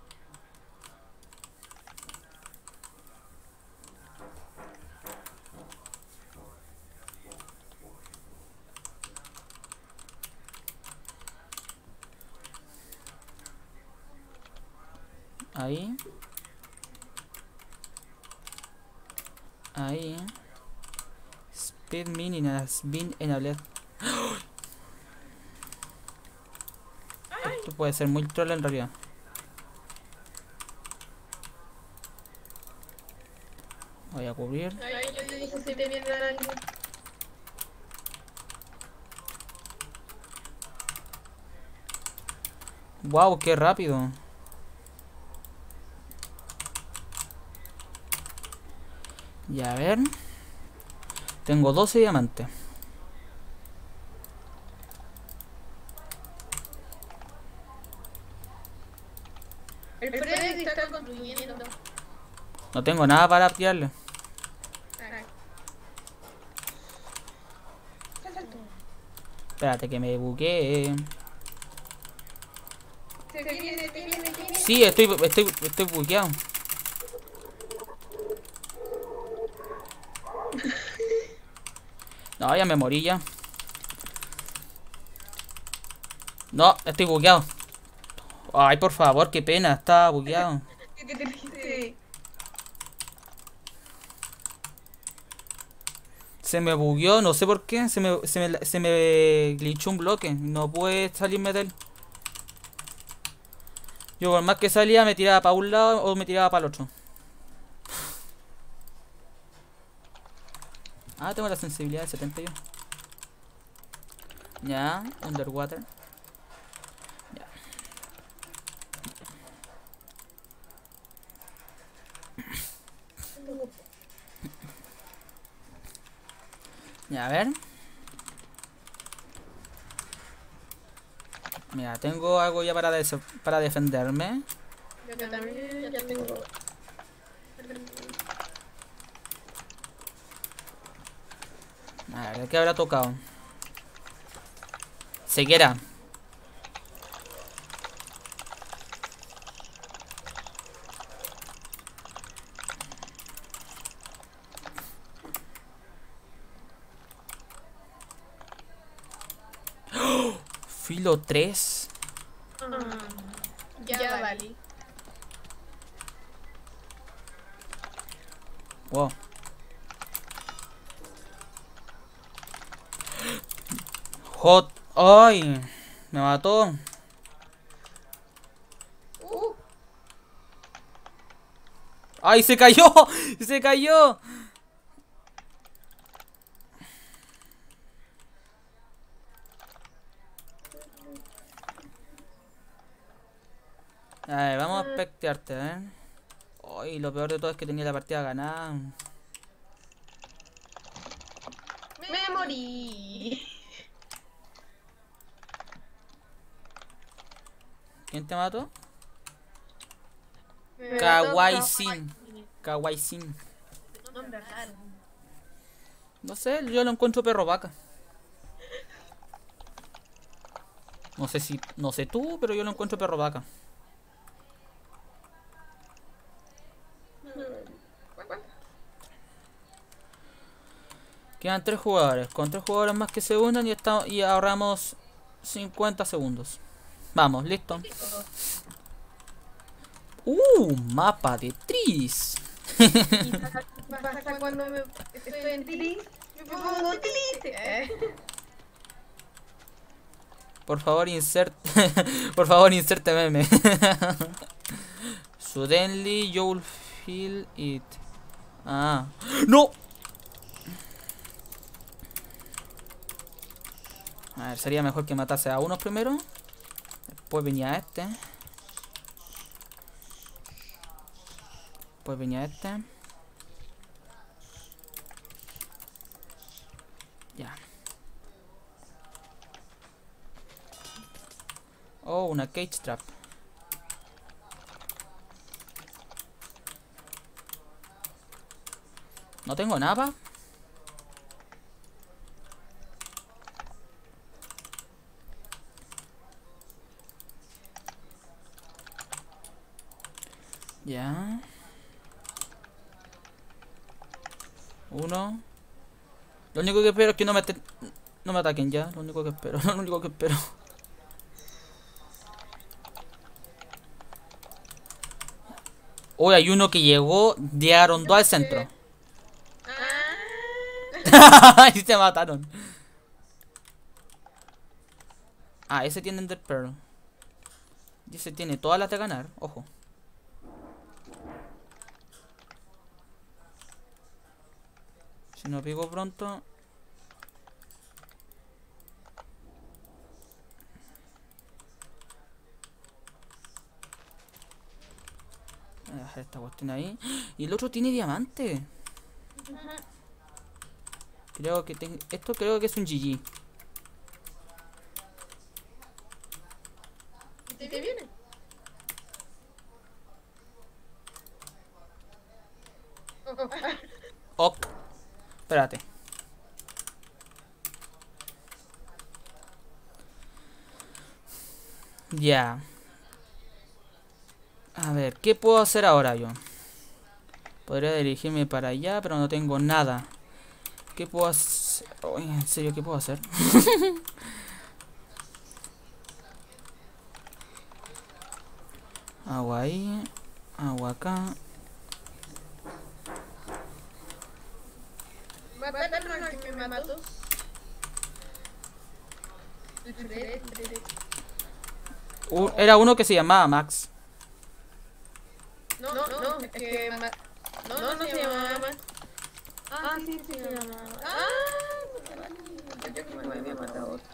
Ahí. Ahí. Speed Mini has been enabled. Esto puede ser muy troll en realidad. Voy a cubrir. Ay, yo te dije si te viene alguien. Wow, qué rápido. Y a ver. Tengo 12 diamantes. El Freddy está construyendo. No tengo nada para tirarle. Caray. ¿Qué saltó? Espérate que me bugueé. Se viene, te viene, te viene. Sí, estoy bugueado. No, ya me morí ya. No, estoy bugueado. Ay, por favor, qué pena, estaba bugueado. ¿Qué te dijiste? Se me bugueó, no sé por qué. Se me glitchó un bloque. No pude salirme de él. Yo por más que salía me tiraba para un lado o me tiraba para el otro. Ah, tengo la sensibilidad de 70 yo. Ya, underwater. Ya. Ya, a ver. Mira, tengo algo ya para defenderme. Yo también ya tengo. A ver, ¿qué habrá tocado? Ceguera. Filo 3. Ya vale. Wow. Hot. ¡Ay! Me mató. ¡Ay, se cayó! ¡Se cayó! A ver, vamos a espectearte, ¿eh? Ay, lo peor de todo es que tenía la partida ganada. Me morí. ¿Quién te mató? Me mató Kawaii Kawaii. Sin. Kawaii Sin. Nombre raro. No sé, yo lo encuentro perro vaca. No sé tú, pero yo lo encuentro perro vaca. ¿Cuánto? Quedan 3 jugadores. Con 3 jugadores más que se unan y ahorramos 50 segundos. Vamos, listo. Mapa de Tris. Y pasa cuando estoy en Tris. Me pongo triste. Por favor, Por favor, inserte meme. Suddenly you'll feel it. Ah. ¡No! A ver, sería mejor que matase a uno primero. Después venía este. Después venía este. Ya. Oh, una cage trap. No tengo nada. Ya. Uno. Lo único que espero es que no me ataquen ya. Lo único que espero. Lo único que espero. Hoy hay uno que llegó de Arondó al centro. Y se mataron. Ah, ese tiene Ender Pearl. Y ese tiene todas las de ganar. Ojo. Si no pego pronto. Voy a dejar esta cuestión ahí. Y el otro tiene diamante. Creo que esto creo que es un GG. ¿Te viene? Ok. Espérate. Ya. A ver, ¿qué puedo hacer ahora yo? Podría dirigirme para allá, pero no tengo nada. ¿Qué puedo hacer? Oye, en serio, ¿qué puedo hacer? Agua ahí. Agua acá. Mataron al que me mató. El Fred. Era uno que se llamaba Max. No, es que no se llamaba más. Ah, sí, se llamaba. Yo que me había matado otro.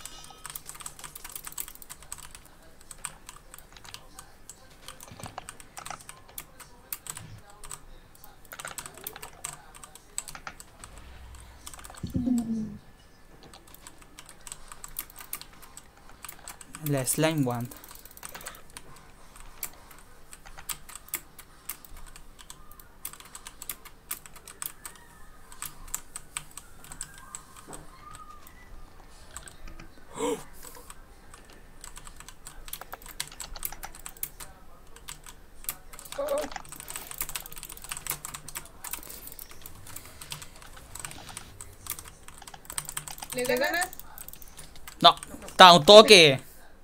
La Slime Wand. ¿Le ganas? No, está un toque.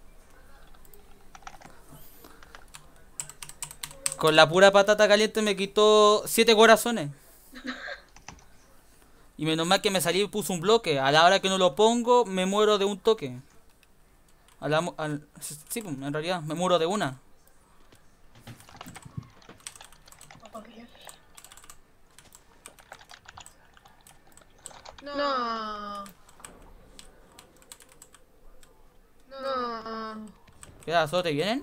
Con la pura patata caliente me quitó 7 corazones. Y menos mal que me salí y puse un bloque. A la hora que no lo pongo, me muero de un toque. Sí, pues, en realidad, me muero de una. No. No. ¿Qué pasó? ¿Te vienen?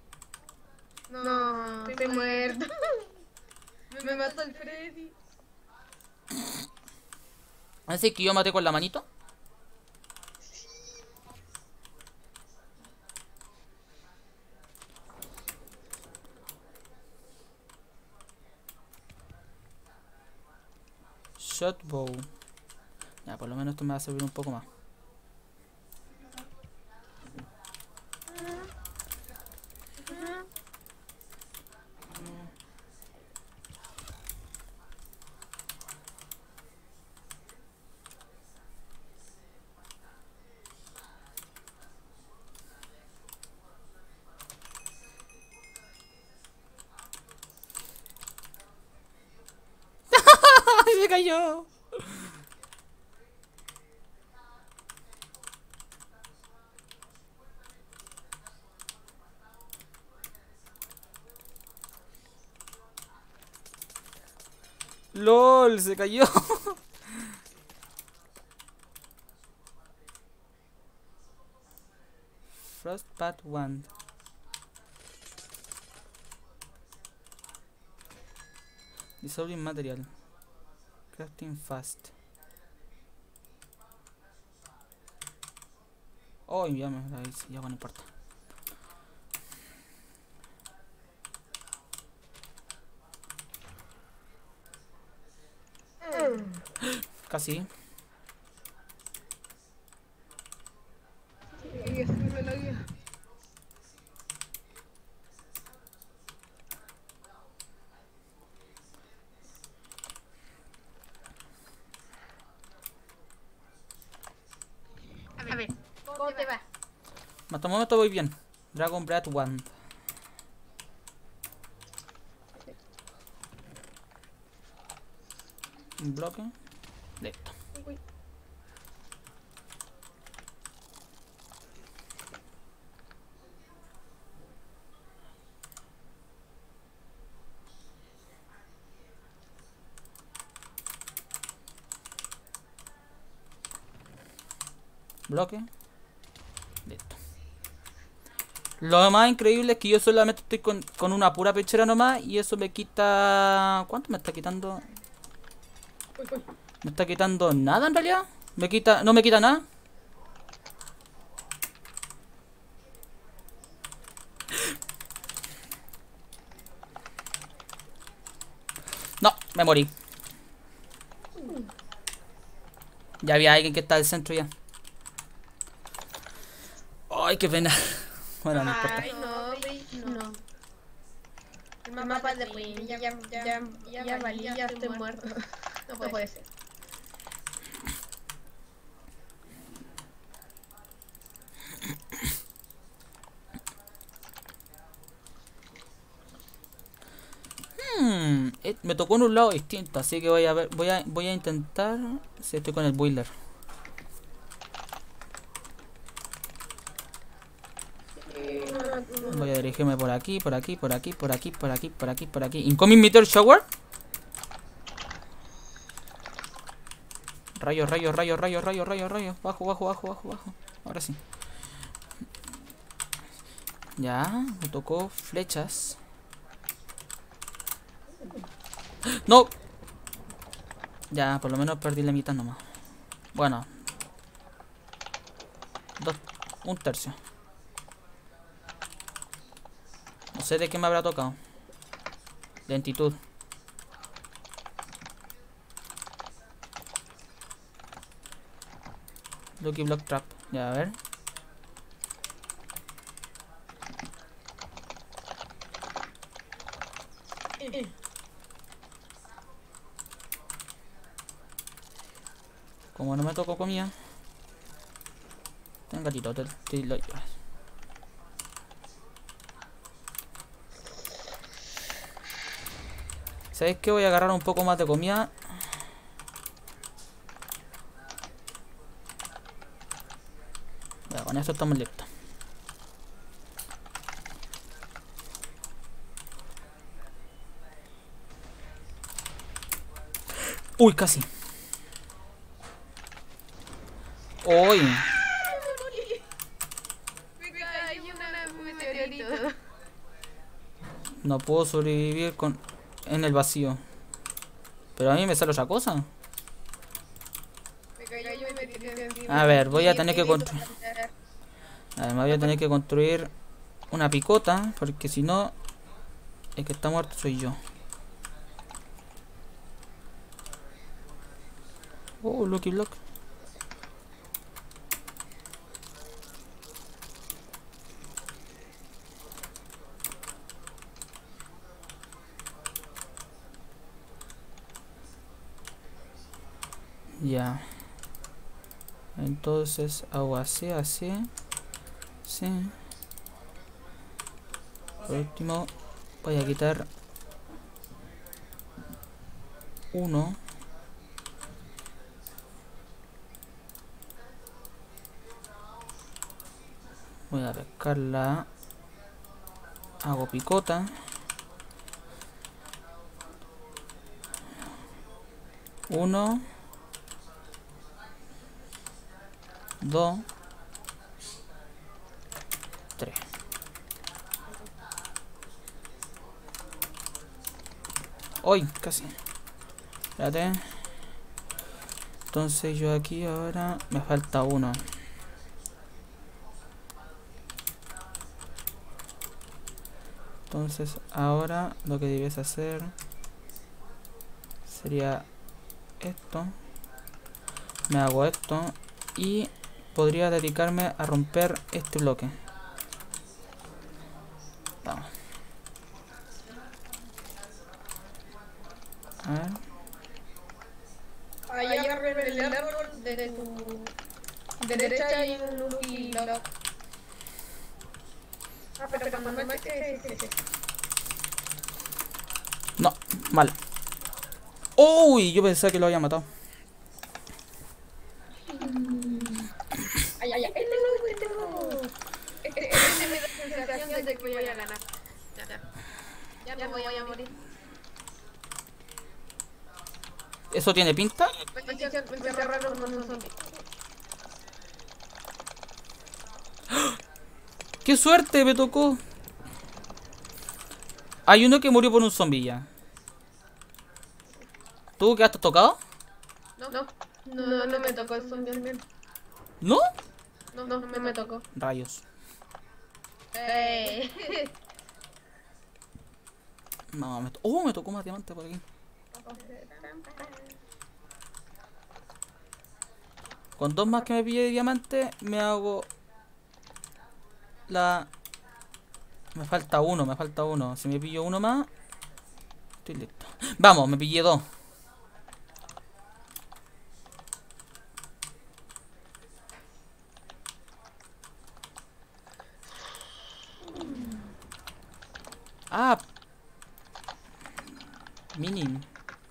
No. Estoy muerto. Me mató el Freddy. Así que yo maté con la manito. Shotbow. Ya, por lo menos esto me va a servir un poco más. Se cayó. LOL, se cayó. Frostbat Wand. Dissolving material. Crafting fast. Oh, ya me la hice, ya no importa. Casi. A ver, ¿cómo te va? Hasta el momento voy bien. Dragon Breath Wand. Un bloque. Listo. Bloque. Listo. Lo más increíble es que yo solamente estoy con una pura pechera nomás y eso me quita... ¿Cuánto me está quitando? ¿Me está quitando nada en realidad? ¿Me quita... ¿No me quita nada? No, Me morí. Ya había alguien que está al centro ya. Ay, qué pena. Bueno, no importa. Ay, no. El mapa de Ruin, ya valí, ya estoy muerto. No puede ser. Me tocó en un lado distinto, así que voy a ver, voy a intentar. Si estoy con el boiler. Voy a dirigirme por aquí, por aquí, por aquí, por aquí, por aquí, por aquí, por aquí. Incoming meteor shower. Rayos, rayos, rayos, rayos, rayos, rayos, rayos. Bajo, bajo, bajo, bajo, bajo. Ahora sí. Ya, me tocó flechas. ¡No! Ya, por lo menos perdí la mitad nomás. Bueno. Un tercio. No sé de qué me habrá tocado. Lentitud. Lucky Block Trap. Ya, a ver. Como no me tocó comida. Ten gatito, te lo llevas. ¿Sabéis qué? Voy a agarrar un poco más de comida. Ya, con esto estamos listos. Uy, casi. Uy. Me cayó un meteorito. No puedo sobrevivir en el vacío. Pero a mí me sale otra cosa. Me cayó un meteorito encima. A ver, voy a tener que construir. Además voy a tener que construir una picota. Porque si no, el que está muerto soy yo. Oh, Lucky Block. Ya. Entonces hago así, así. Sí. Por último, voy a quitar uno. Voy a pescarla. Hago picota. Uno. Dos. Tres. ¡Uy! Casi. Espérate. Entonces yo aquí ahora me falta uno. Entonces ahora lo que debes hacer sería esto. Me hago esto y podría dedicarme a romper este bloque. Vamos. A ver. Ahí agarré el árbol de tu derecha hay un Lucky Block. Pero cuando no me quede ese. No, mal. Uy, yo pensaba que lo había matado. Ay, tengo. Este me da sensación de que voy a ganar. Ya me voy a morir. ¿Eso tiene pinta? Me encerraron con un zombie. ¡Qué suerte me tocó! Hay uno que murió por un zombie ya. ¿Tú quedaste tocado? No me tocó el zombie al menos. ¿No? No me tocó. Rayos. Eh. No, me tocó más diamante por aquí. Con 2 más que me pille de diamante, me hago la... Me falta uno. Si me pillo uno más, estoy listo. Vamos, me pillé 2. Ah, mini.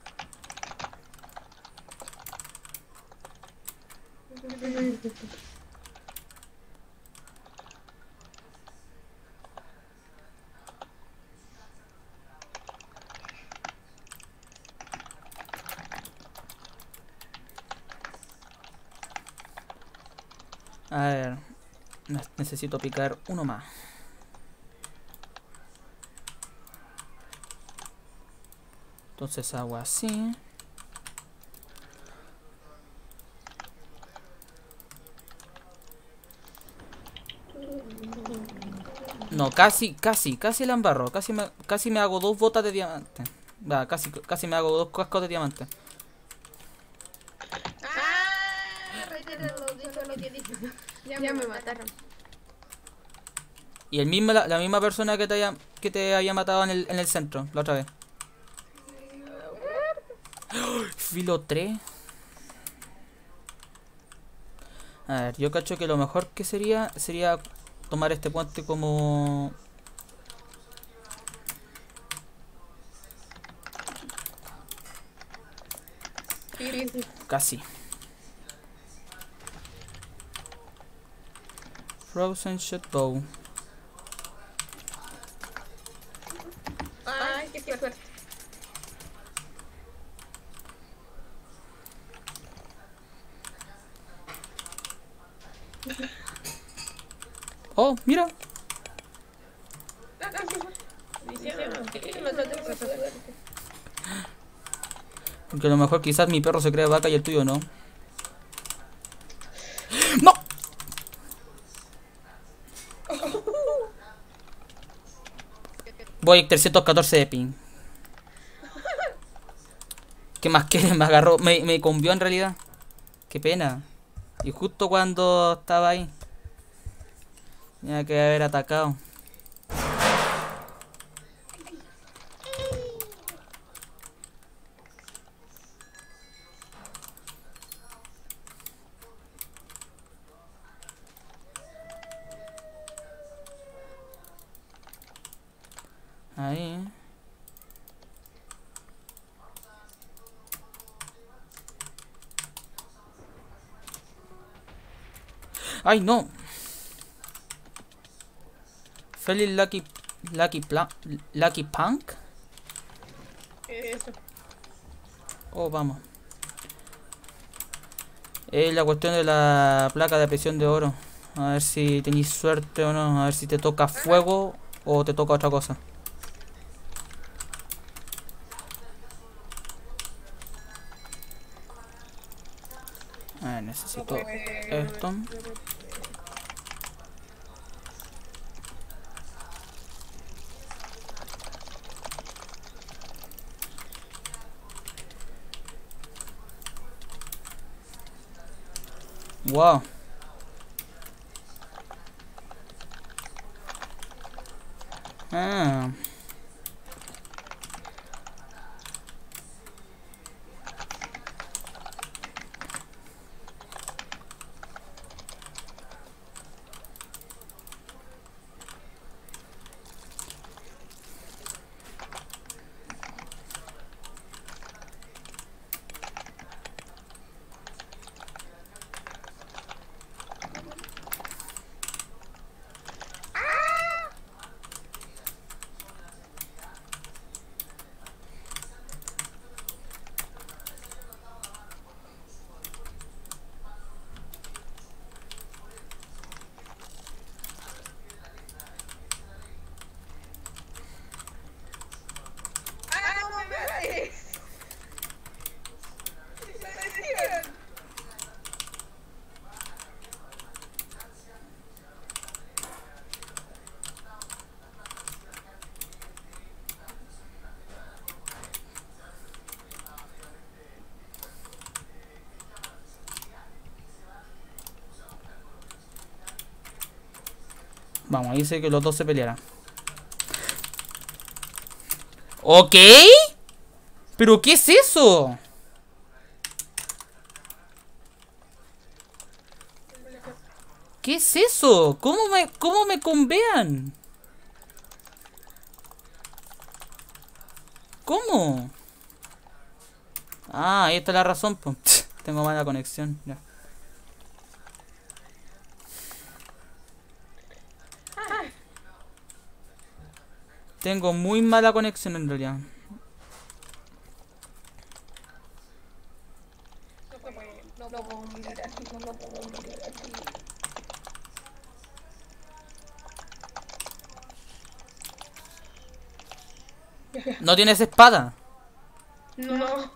A ver, necesito picar uno más. Entonces hago así. No, casi la embarro. Casi me hago 2 botas de diamante. Va, casi me hago 2 cascos de diamante. Ya me mataron. Y la misma persona que te había matado en el centro, la otra vez. Filo 3. A ver, yo cacho que lo mejor que sería tomar este puente como... Casi. Frozen Shot Bow. Ay, qué suerte. Oh, mira. Que a lo mejor quizás mi perro se cree vaca y el tuyo no. ¡No! Voy 314 de ping. ¿Qué más quieres? Me agarró, me convió en realidad. Qué pena. Y justo cuando estaba ahí, tenía que haber atacado. Ahí. ¡Ay, no! Feliz Lucky Punk. Eso. Oh, vamos. Es la cuestión de la placa de presión de oro. A ver si tenéis suerte o no. A ver si te toca fuego o te toca otra cosa. A ver, necesito esto. Wow. Ah. Vamos, dice que los dos se pelearan. ¿Ok? ¿Pero qué es eso? ¿Qué es eso? ¿Cómo me convean? ¿Cómo? Ah, ahí está la razón, pues. Tengo mala conexión. Ya. Tengo muy mala conexión en realidad. No puedo mirar así, no puedo mirar así. ¿No tienes espada? No.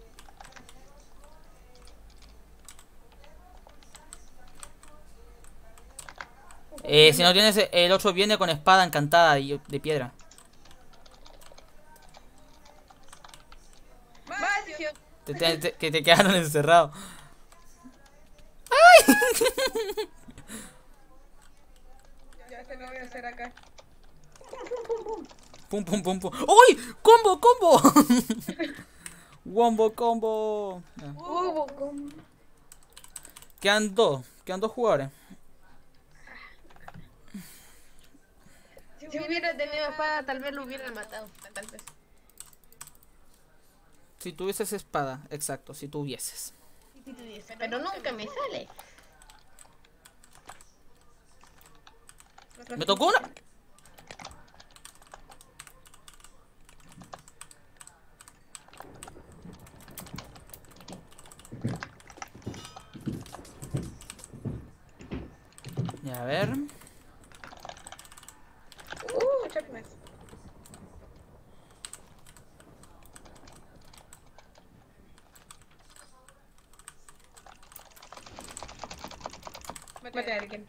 Si no tienes, el otro viene con espada encantada y de piedra. Maldición. Que te quedaron encerrados. Ya se lo voy a hacer acá. Pum, pum, pum, pum. ¡Uy! ¡Combo, combo! Wombo, combo. Ya. ¿Cómo? Quedan dos jugadores. Si hubiera tenido espada, tal vez lo hubieran matado. Tal vez. Si tuvieses espada, exacto, si tuvieses. Pero nunca me sale. ¿Me tocó una? Ya, a ver. Checkmate. Mate a alguien.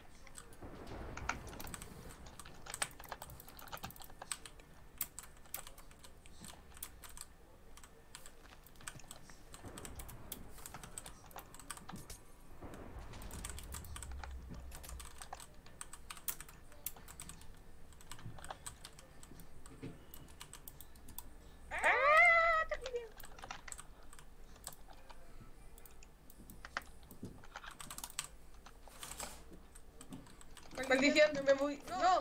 Maldición, me voy. No.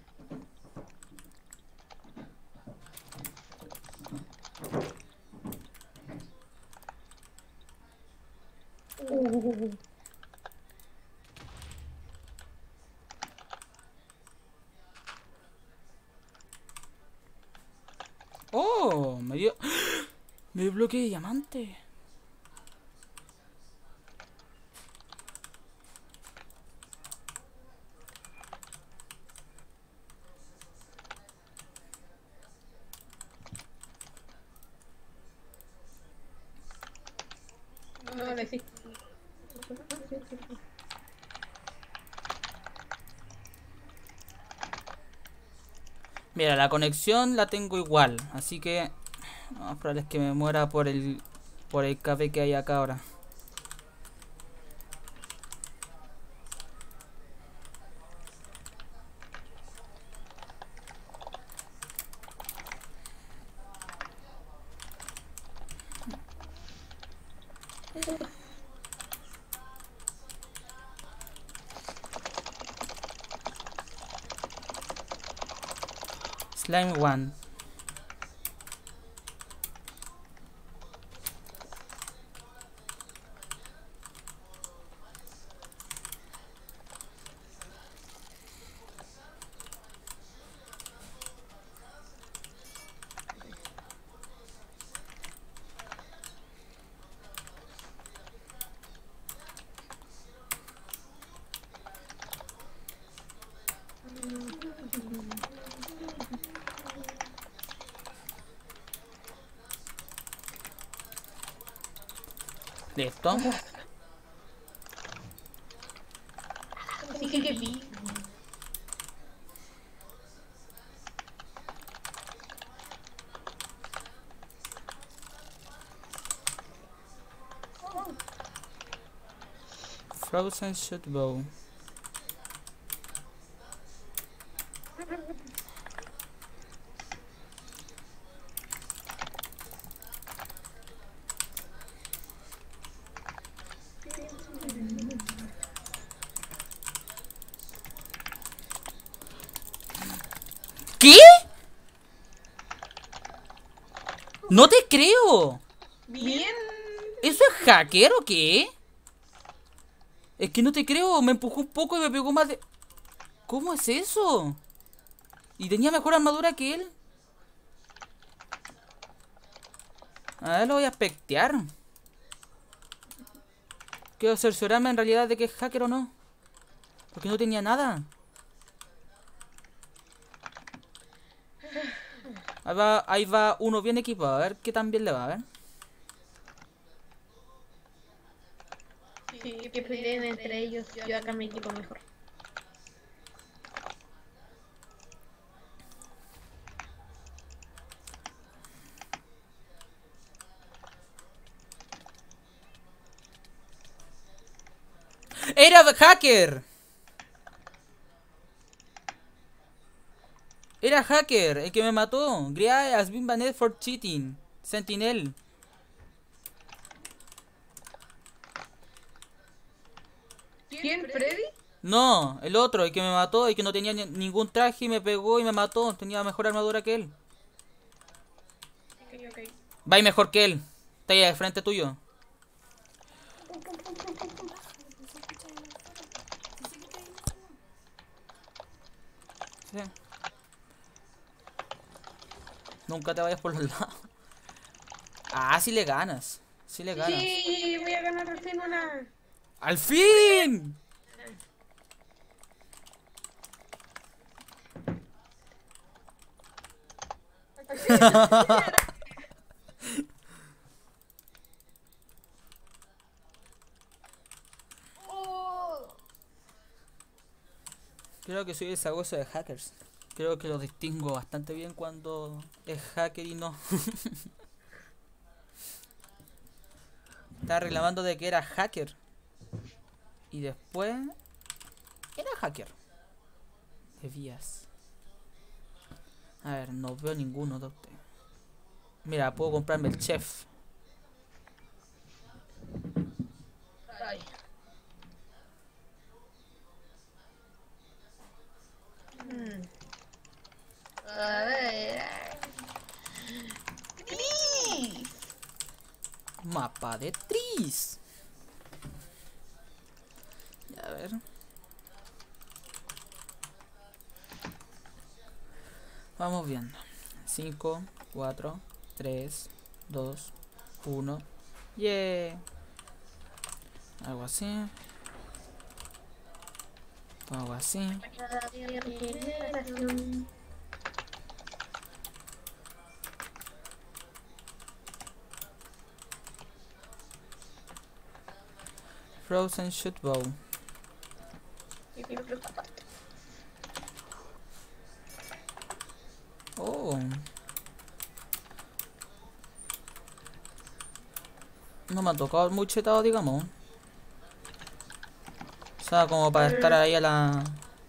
Oh, me dio. Me dio bloque de diamante. No, le sí. Mira, la conexión la tengo igual, así que lo más probable es que me muera por el café que hay acá ahora. Slime One. Listo. Sí que vi. Frozen Shoot Bow. ¿Qué? ¡No te creo! Bien. ¿Eso es hacker o qué? Es que no te creo, me empujó un poco y me pegó más de... ¿Cómo es eso? ¿Y tenía mejor armadura que él? A ver, lo voy a espectear. Quiero cerciorarme en realidad de que es hacker o no. Porque no tenía nada. Ahí va uno bien equipado. A ver qué tan bien le va, a ver. Sí, que peleen entre ellos. Yo acá me equipo mejor. ¡Era hacker! Era hacker, el que me mató. Griae has been banned for cheating. Sentinel. ¿Quién? ¿Freddy? No, el otro, el que me mató, el que no tenía ningún traje y me pegó y me mató. Tenía mejor armadura que él. Ok. Va y mejor que él. Está ahí al frente tuyo. Sí. Nunca te vayas por los lados. Ah, sí le ganas. Sí le ganas. Sí, voy a ganar recién una. ¡Al fin! Oh. Creo que soy el sagoso de hackers. Creo que lo distingo bastante bien cuando es hacker y no. Estaba reclamando de que era hacker. Y después... Era hacker. Debías. A ver, no veo ninguno de ustedes. Mira, puedo comprarme el chef. Ay. A ver. Please. Mapa de Tris. A ver. Vamos viendo. 5, 4, 3, 2, 1. Yeah. Algo así. Algo así. Frozen shoot bow. Oh. No me ha tocado muy chetado, digamos. O sea, como para estar ahí a la...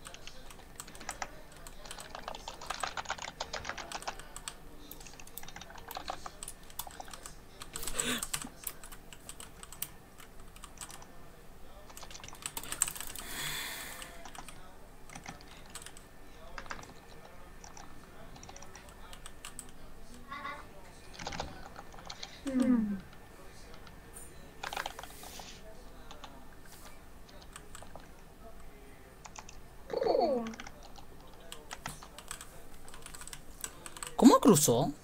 ¿Cómo cruzó?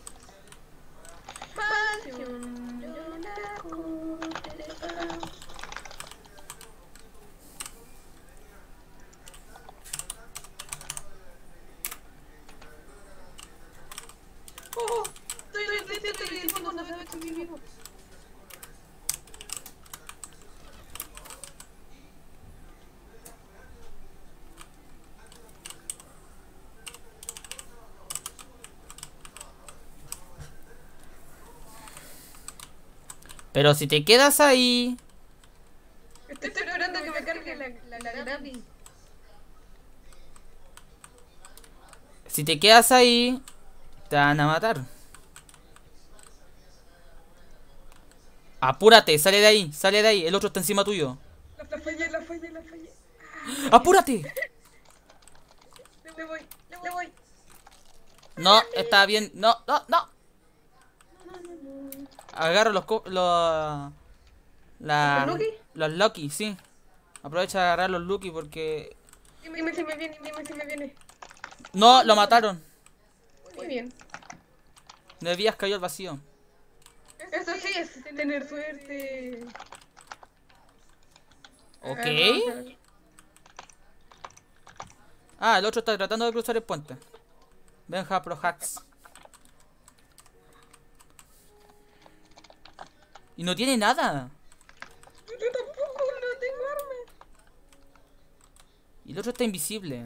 Pero si te quedas ahí... Estoy esperando que me cargue la grappling. Si te quedas ahí, te van a matar. Apúrate, sale de ahí, sale de ahí. El otro está encima tuyo. La fallé, la fallé, la fallé. ¡Apúrate! Le voy, le voy. No, está bien. No, no, no. No, no, no. Agarra ¿Los Lucky? los Lucky, sí. Aprovecha de agarrar los Lucky porque... Dime si me viene, dime si me viene. No, lo mataron. Muy bien. Nevías cayó al vacío. Eso sí es tener suerte. Ok. A ver, vamos a ver. Ah, el otro está tratando de cruzar el puente. Benja Pro Hacks. Y no tiene nada. Yo tampoco, no tengo arma. Y el otro está invisible.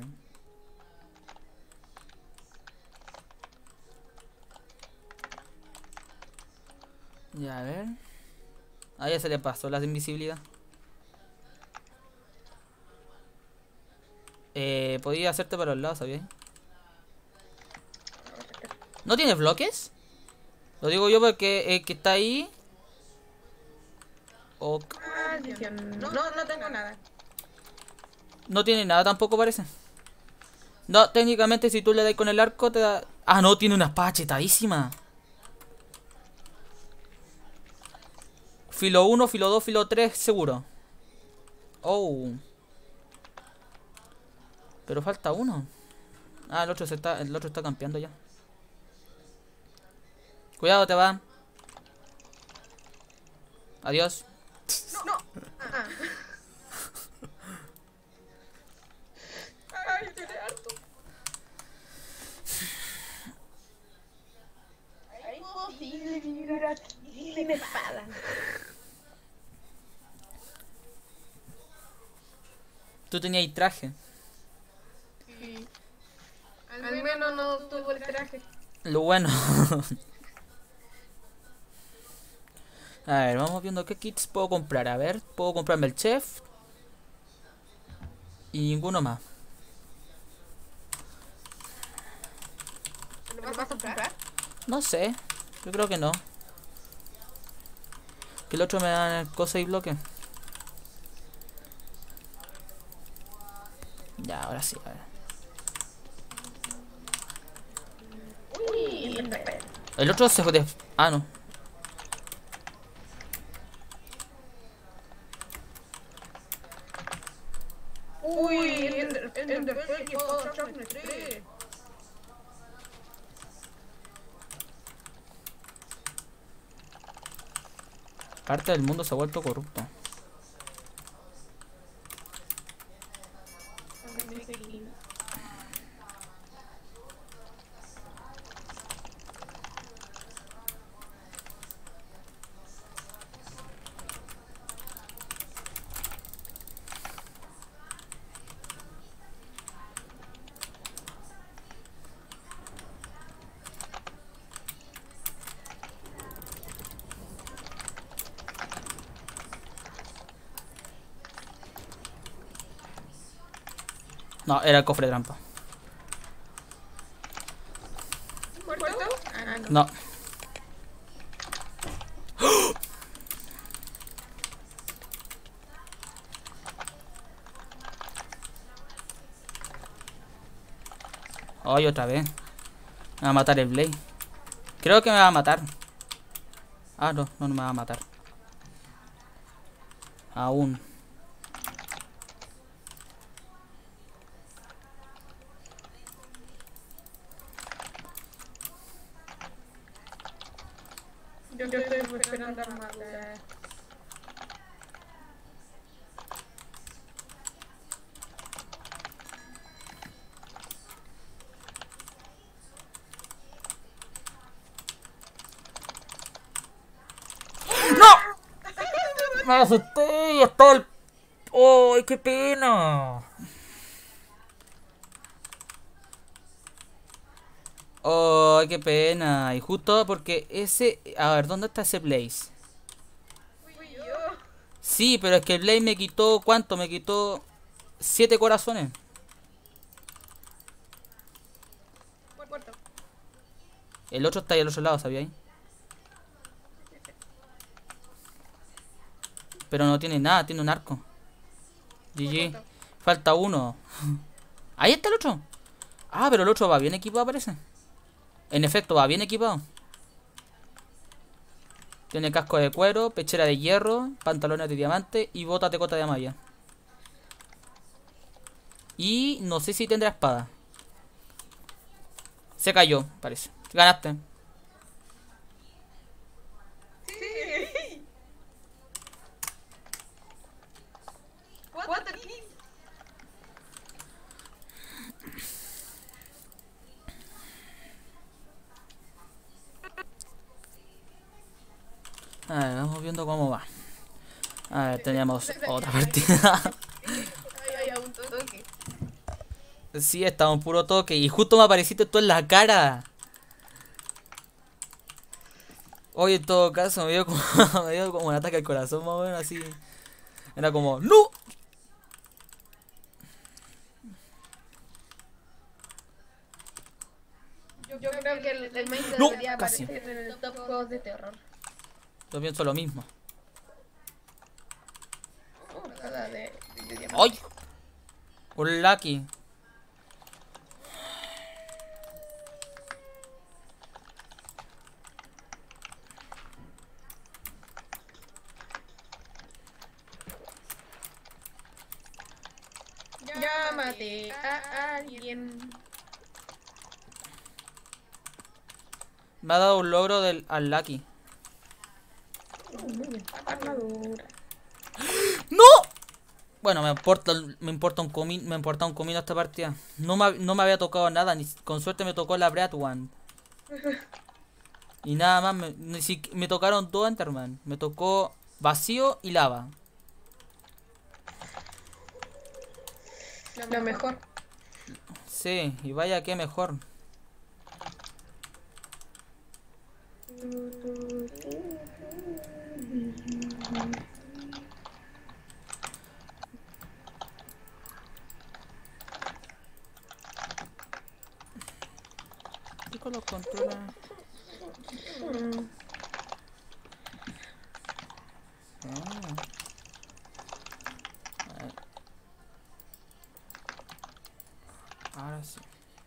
Ya, a ver. Ah, ya se le pasó la invisibilidad. Podía hacerte para los lados, ¿sabías? ¿No tiene bloques? Lo digo yo porque el que está ahí. Maldición. No tengo nada. No tiene nada tampoco, parece. No, técnicamente si tú le das con el arco te da... Ah, no, tiene una espada chetadísima. Filo 1, filo 2, filo 3, seguro. Oh. Pero falta uno. Ah, el otro está campeando ya. Cuidado, te va. Adiós. No. Ah. Ay, tiene harto. Ay, imposible vivir aquí sin espada. Tú tenías traje. Sí. Al menos no tuvo el traje. Lo bueno. A ver, vamos viendo qué kits puedo comprar. A ver, puedo comprarme el chef. Y ninguno más. ¿Lo vas a comprar? No sé. Yo creo que no. Que el otro me da cosas y bloque. Ya, ahora sí, a ver. Uy, El otro se jode. Ah, no. Uy, Enderpearl y Power Sharpness 3. Parte del mundo se ha vuelto corrupto. No, era el cofre trampa. ¿Muerto? Ah, no. No. Ay, otra vez. Me va a matar el Blade. Creo que me va a matar. Ah, no, no me va a matar. Aún. Yo estoy esperando armarla. Me asusté y estaba el... ¡Ay, qué pena! ¡Ay, qué pena! Y justo porque ese... A ver, ¿dónde está ese Blaze? Fui yo. Sí, pero es que el Blaze me quitó... ¿Cuánto? Me quitó... 7 corazones. El otro está ahí al otro lado, ¿sabía? Pero no tiene nada, tiene un arco. GG. Falta uno. Ahí está el otro. Ah, pero el otro va bien equipado, parece. En efecto, va bien equipado. Tiene casco de cuero, pechera de hierro, pantalones de diamante y botas de cota de malla. Y no sé si tendrá espada. Se cayó, parece. Ganaste. Sí. What the king? A ver, vamos viendo cómo va. A ver, teníamos otra partida. Ay, a un toque. Sí, estaba un puro toque. Y justo me apareciste tú en la cara. Oye, en todo caso, me dio como, me dio como un ataque al corazón, más o menos así. Era como, ¡no! Yo creo que el main No, debería casi. aparecer en el top juegos de terror. Yo pienso lo mismo. Cada de diamante. ¡Ay! Un Lucky. Llámate a alguien. Me ha dado un logro al Lucky. Armadura. ¡No! Bueno, me importa un comino esta partida. No me había tocado nada, ni con suerte me tocó la Breath One. Y nada más, me tocaron dos Enderman. Me tocó vacío y lava. Lo mejor. Sí, y vaya que mejor. ¿Qué con los controles? Ah. A ver. Ahora sí.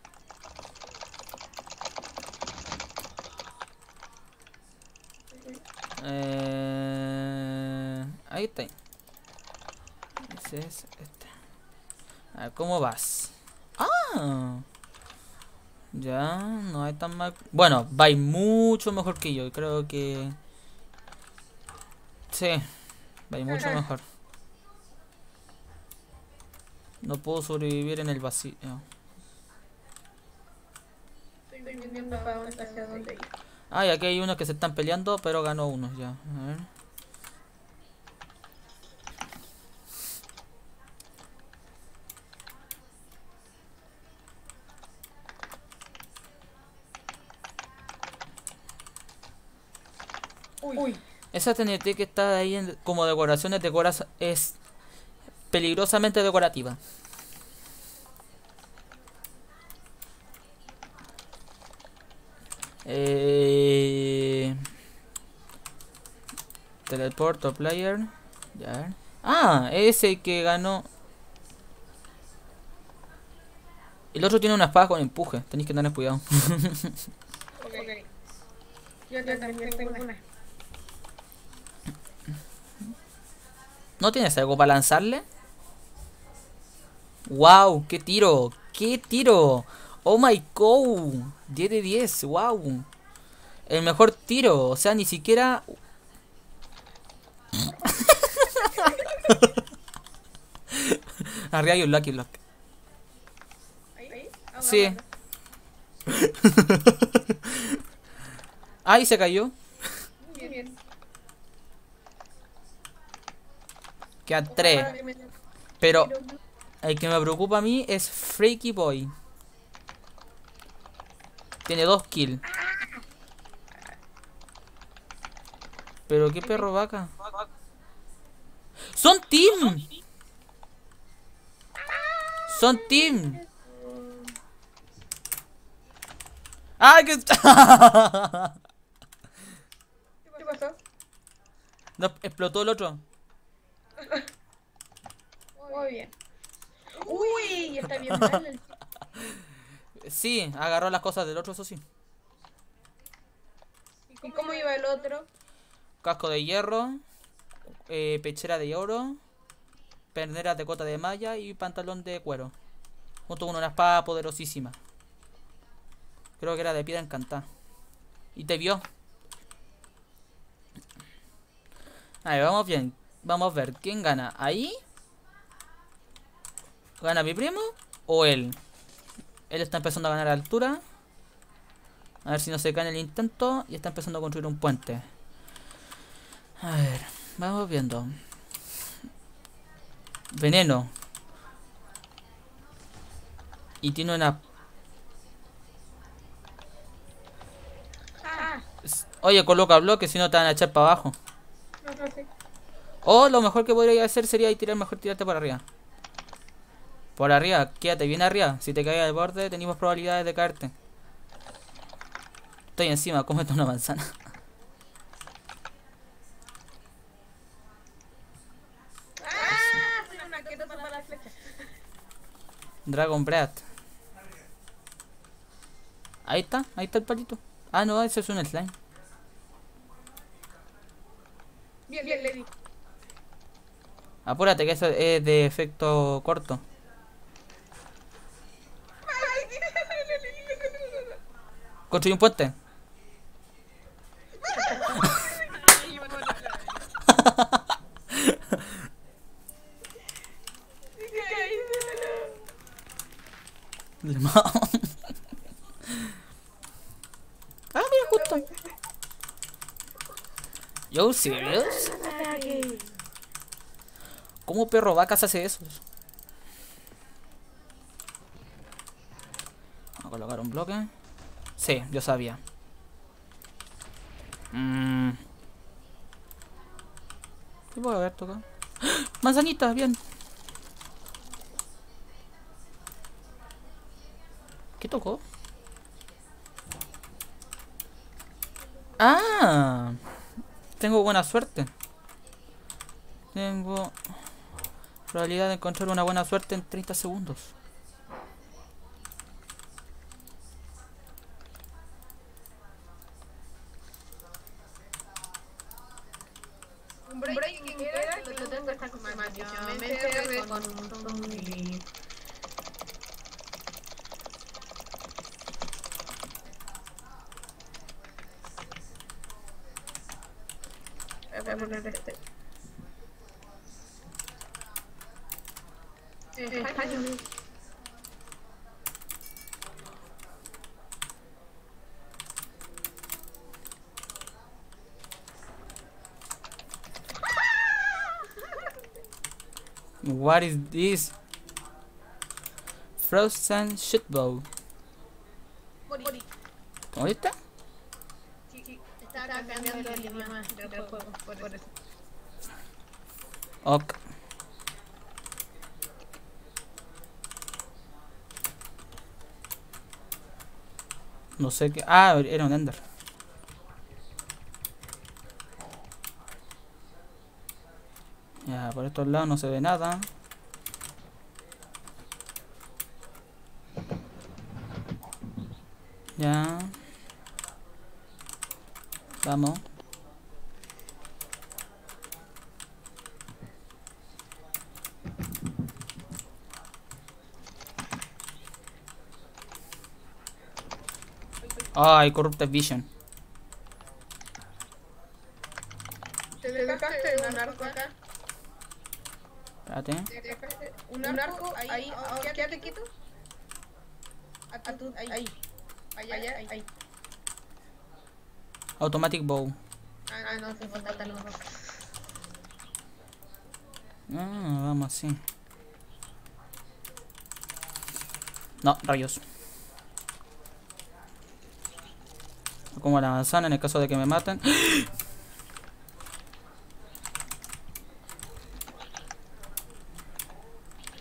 Ahí está. Ese es este. A ver, ¿cómo vas? Ah, ya, no hay tan mal. Bueno, vais mucho mejor que yo. Creo que sí, vais mucho mejor. No puedo sobrevivir en el vacío. Estoy viendo para hacia dónde ir. Ah, y aquí hay unos que se están peleando, pero ganó uno ya. A ver. Uy. Esa TNT que está ahí como decoraciones es peligrosamente decorativa. Teleporto player. Ya. Ah, ese que ganó. El otro tiene una espada con empuje. Tenéis que tener cuidado. Ok. Yo también tengo una. ¿No tienes algo para lanzarle? ¡Wow! ¡Qué tiro! ¡Qué tiro! ¡Oh my god! 10 de 10, wow. El mejor tiro, o sea, ni siquiera. Arriba hay un Lucky Block. ¿Ahí? Sí. Ahí se cayó. Muy bien. Quedan 3. Pero el que me preocupa a mí es Freaky Boy. Tiene 2 kills. Pero qué perro vaca. ¡Son team! ¡Son team! ¡Ay, qué! ¿Qué pasó? No, explotó el otro. Muy bien. Uy, está bien mal el... Sí, agarró las cosas del otro, eso sí. ¿Y cómo iba el otro? Casco de hierro, pechera de oro, perneras de cota de malla y pantalón de cuero. Junto con una espada poderosísima. Creo que era de piedra encantada. Y te vio. A ver, vamos bien. Vamos a ver, ¿quién gana? ¿Ahí? ¿Gana mi primo o él? Él está empezando a ganar altura. A ver si no se cae en el intento. Y está empezando a construir un puente. A ver, vamos viendo. Veneno. Y tiene una... Ah, Oye, coloca bloques si no te van a echar para abajo. no sé. O lo mejor que podría hacer sería mejor tirarte por arriba. Por arriba, quédate bien arriba. Si te caes al borde, tenemos probabilidades de caerte. Estoy encima, cómete una manzana. Ah, soy una que no para la flecha. Dragon Breath. Ahí está el palito. Ah, no, ese es un slime. Bien, bien, Levi. Apúrate que eso es de efecto corto. Construye un puente. Ah, mira, justo. Yo, serious. ¿Cómo perro vacas hace eso? Vamos a colocar un bloque. Sí, yo sabía. ¿Qué puedo haber tocado? ¡Ah! Manzanita, bien. ¿Qué tocó? Ah, tengo buena suerte. Tengo probabilidad de encontrar una buena suerte en 30 segundos. Un breaking era que lo tengo esta maldicionmente con un zombie. Voy a poner este. What is this? Frozen shitbow. Morí. ¿Moriste? Sí, estaba cambiando el idioma del juego, por eso. Ok. No sé qué. Ah, era un Ender. Ya, por estos lados no se ve nada. Ya. Vamos. Ay, Corrupted Vision. ¿Te dejaste un arco acá? Espérate. ¿Te dejaste un arco ahí? Quédate quieto. Ahí. Ahí. Automatic Bow. Ah, no, se faltan los dos. Ah, vamos así. No, rayos. Como la manzana en el caso de que me maten.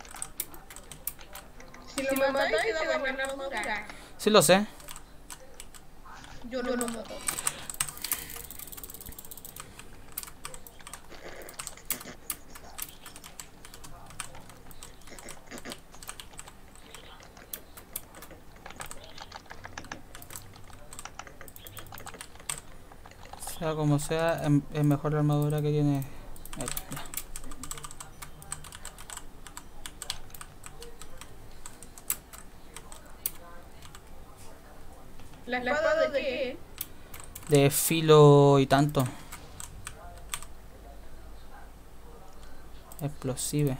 Si lo matáis, te da buena armadura. Sí lo sé. Yo no mato. Sea como sea, es mejor la armadura que tiene él. Ya. ¿La espada de qué? De filo y tanto. Explosive.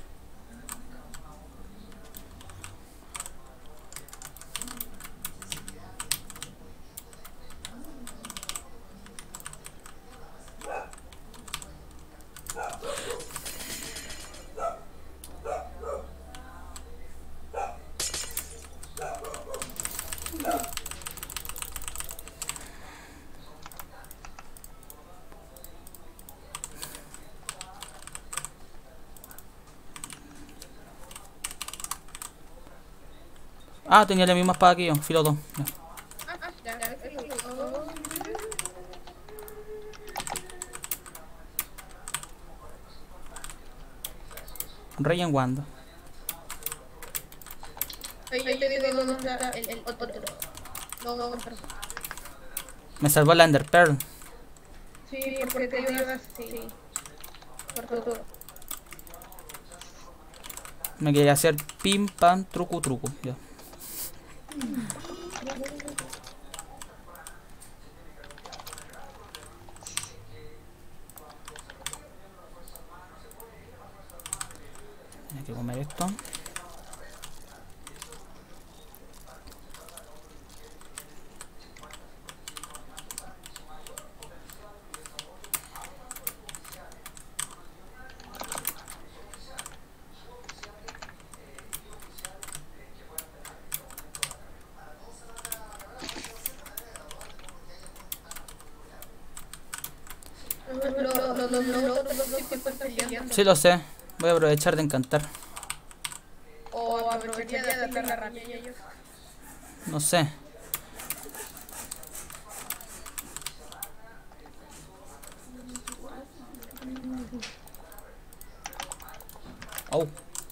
Ah, tenía la misma espada que yo, filo 2. Ya. Rey en Wanda. Yo te digo dónde está el otro. No, perdón. Me salvó la Ender Pearl. Sí, porque te llevas, sí. Por todo. Me quería hacer pim pam truco truco. Ya. Hay que comer esto. Sí lo sé. Voy a aprovechar de encantar. O aprovecharía de hacer la rabia a ellos. No sé. Oh.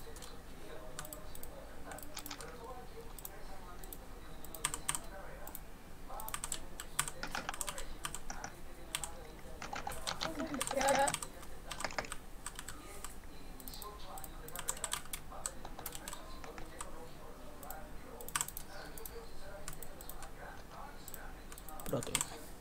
Prote.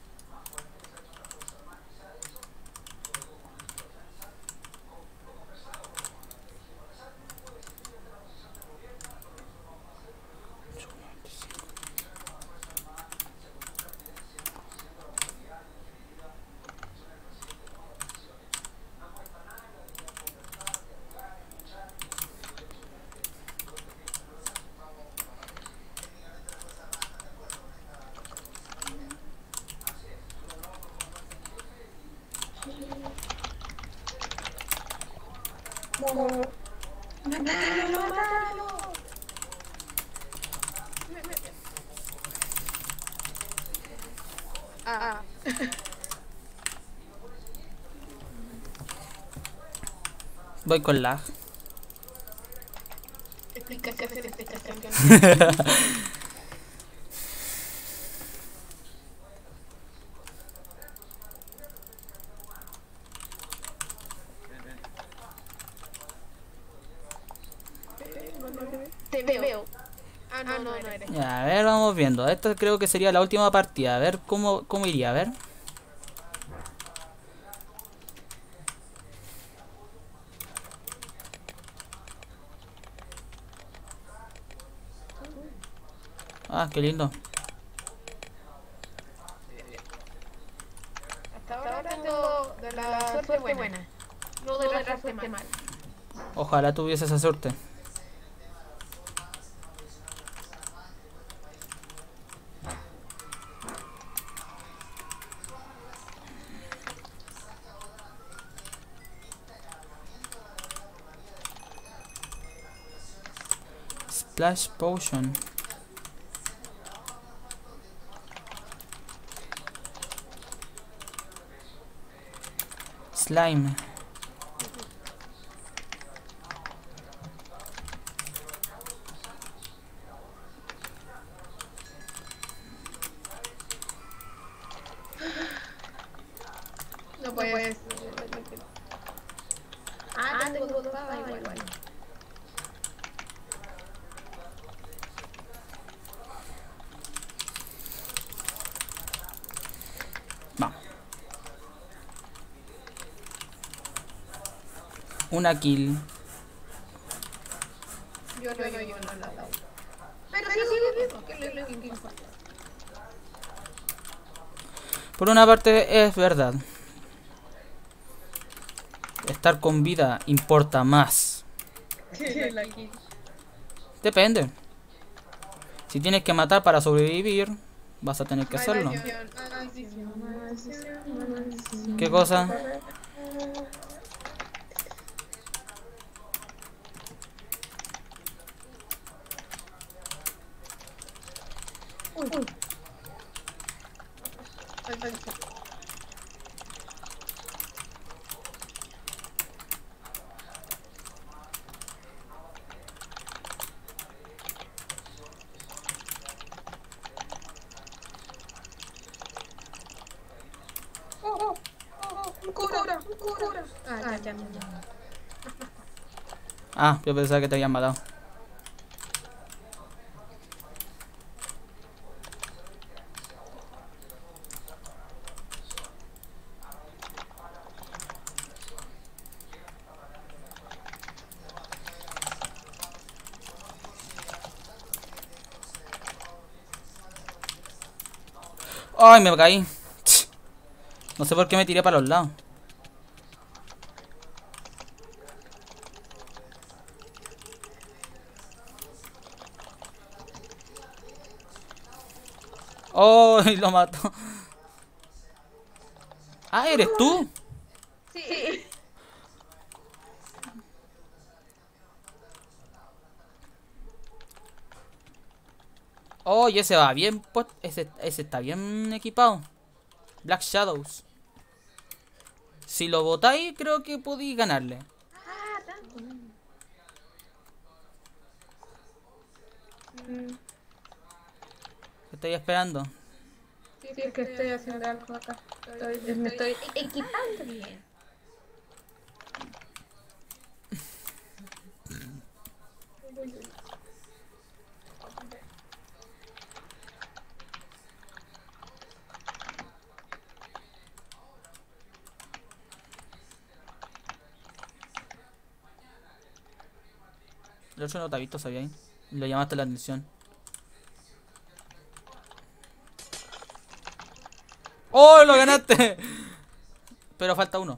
¡Mátalo! Ah. Voy con lag. Explicación. Te veo. Ah, no eres. Ya, a ver, vamos viendo. Esta creo que sería la última partida. A ver cómo iría, a ver. Ah, qué lindo. Hasta ahora tengo de la suerte buena. No de la suerte mala. Ojalá tuviese esa suerte. Splash Potion. slime. No puedes. Tengo dos babas igual. Vamos. Una kill. Yo no la hago. Pero sigo vivo. ¿Qué importa? Por una parte es verdad. Estar con vida importa más. La kill. Depende. Si tienes que matar para sobrevivir, vas a tener que hacerlo. ¿Qué cosa? Un cura. Ya. Ah, yo pensaba que te habían matado. Ay, me caí. No sé por qué me tiré para los lados. Oh, y lo mató. Ah, ¿eres tú? Sí. Oh, y ese va bien, pues. Ese está bien equipado. Black Shadows. Si lo botáis, creo que podéis ganarle. Tanto. ¿Qué estáis esperando? Sí, es que estoy haciendo algo acá. Me estoy equipando bien. El otro no te ha visto, ¿sabíais? Lo llamaste la atención. ¡Oh, lo ganaste! Pero falta uno.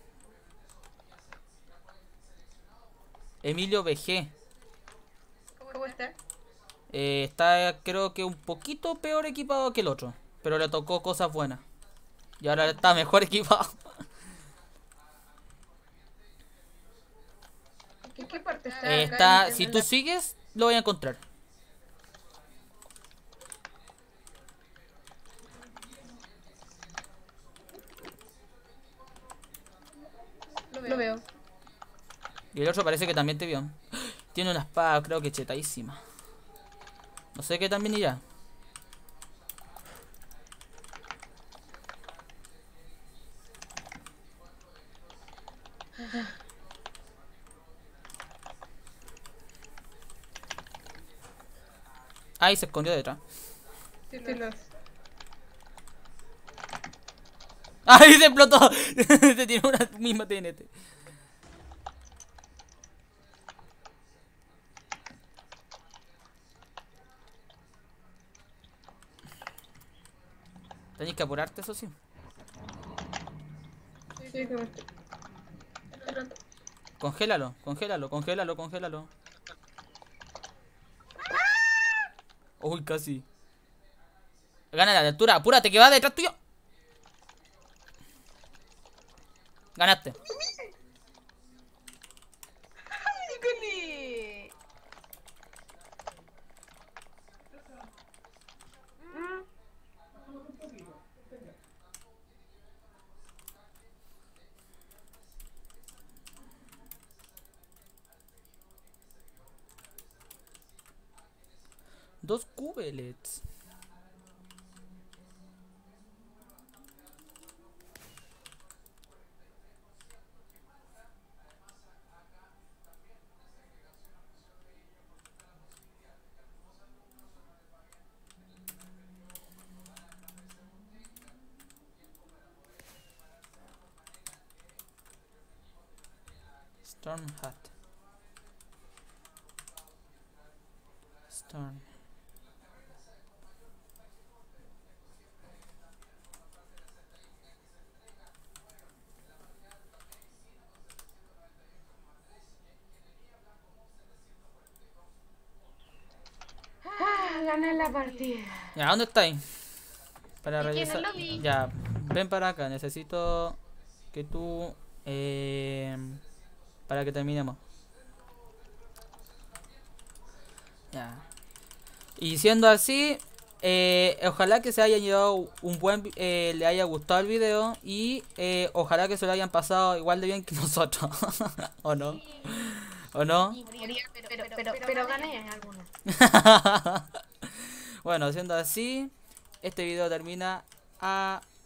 Emilio BG. ¿Cómo está? Está, creo que un poquito peor equipado que el otro. Pero le tocó cosas buenas. Y ahora está mejor equipado. ¿En qué parte está? Acá Si tú sigues, lo voy a encontrar. Lo veo. Y el otro parece que también te vio. Tiene una espada, creo que chetadísima. No sé qué también irá. Ahí se escondió detrás. Sí, lo ¡Ahí se explotó! Se tiró una misma TNT. Tenés que apurarte, eso sí. Sí, que me estoy. Congélalo, congélalo. Uy, casi. Gana la altura, apúrate que va detrás tuyo. Ganaste. ¡Nicolí! 2 cubelets. Storm hat. Storm. Gané la partida. Ya, ¿dónde estáis? Para Aquí en el regresar. lobby. Ya, ven para acá. Necesito que tú. Para que terminemos. Ya. Y siendo así, ojalá que se haya llevado un buen, le haya gustado el video y ojalá que se lo hayan pasado igual de bien que nosotros, ¿o no? ¿O no? Pero gané alguna. Bueno, siendo así, este video termina a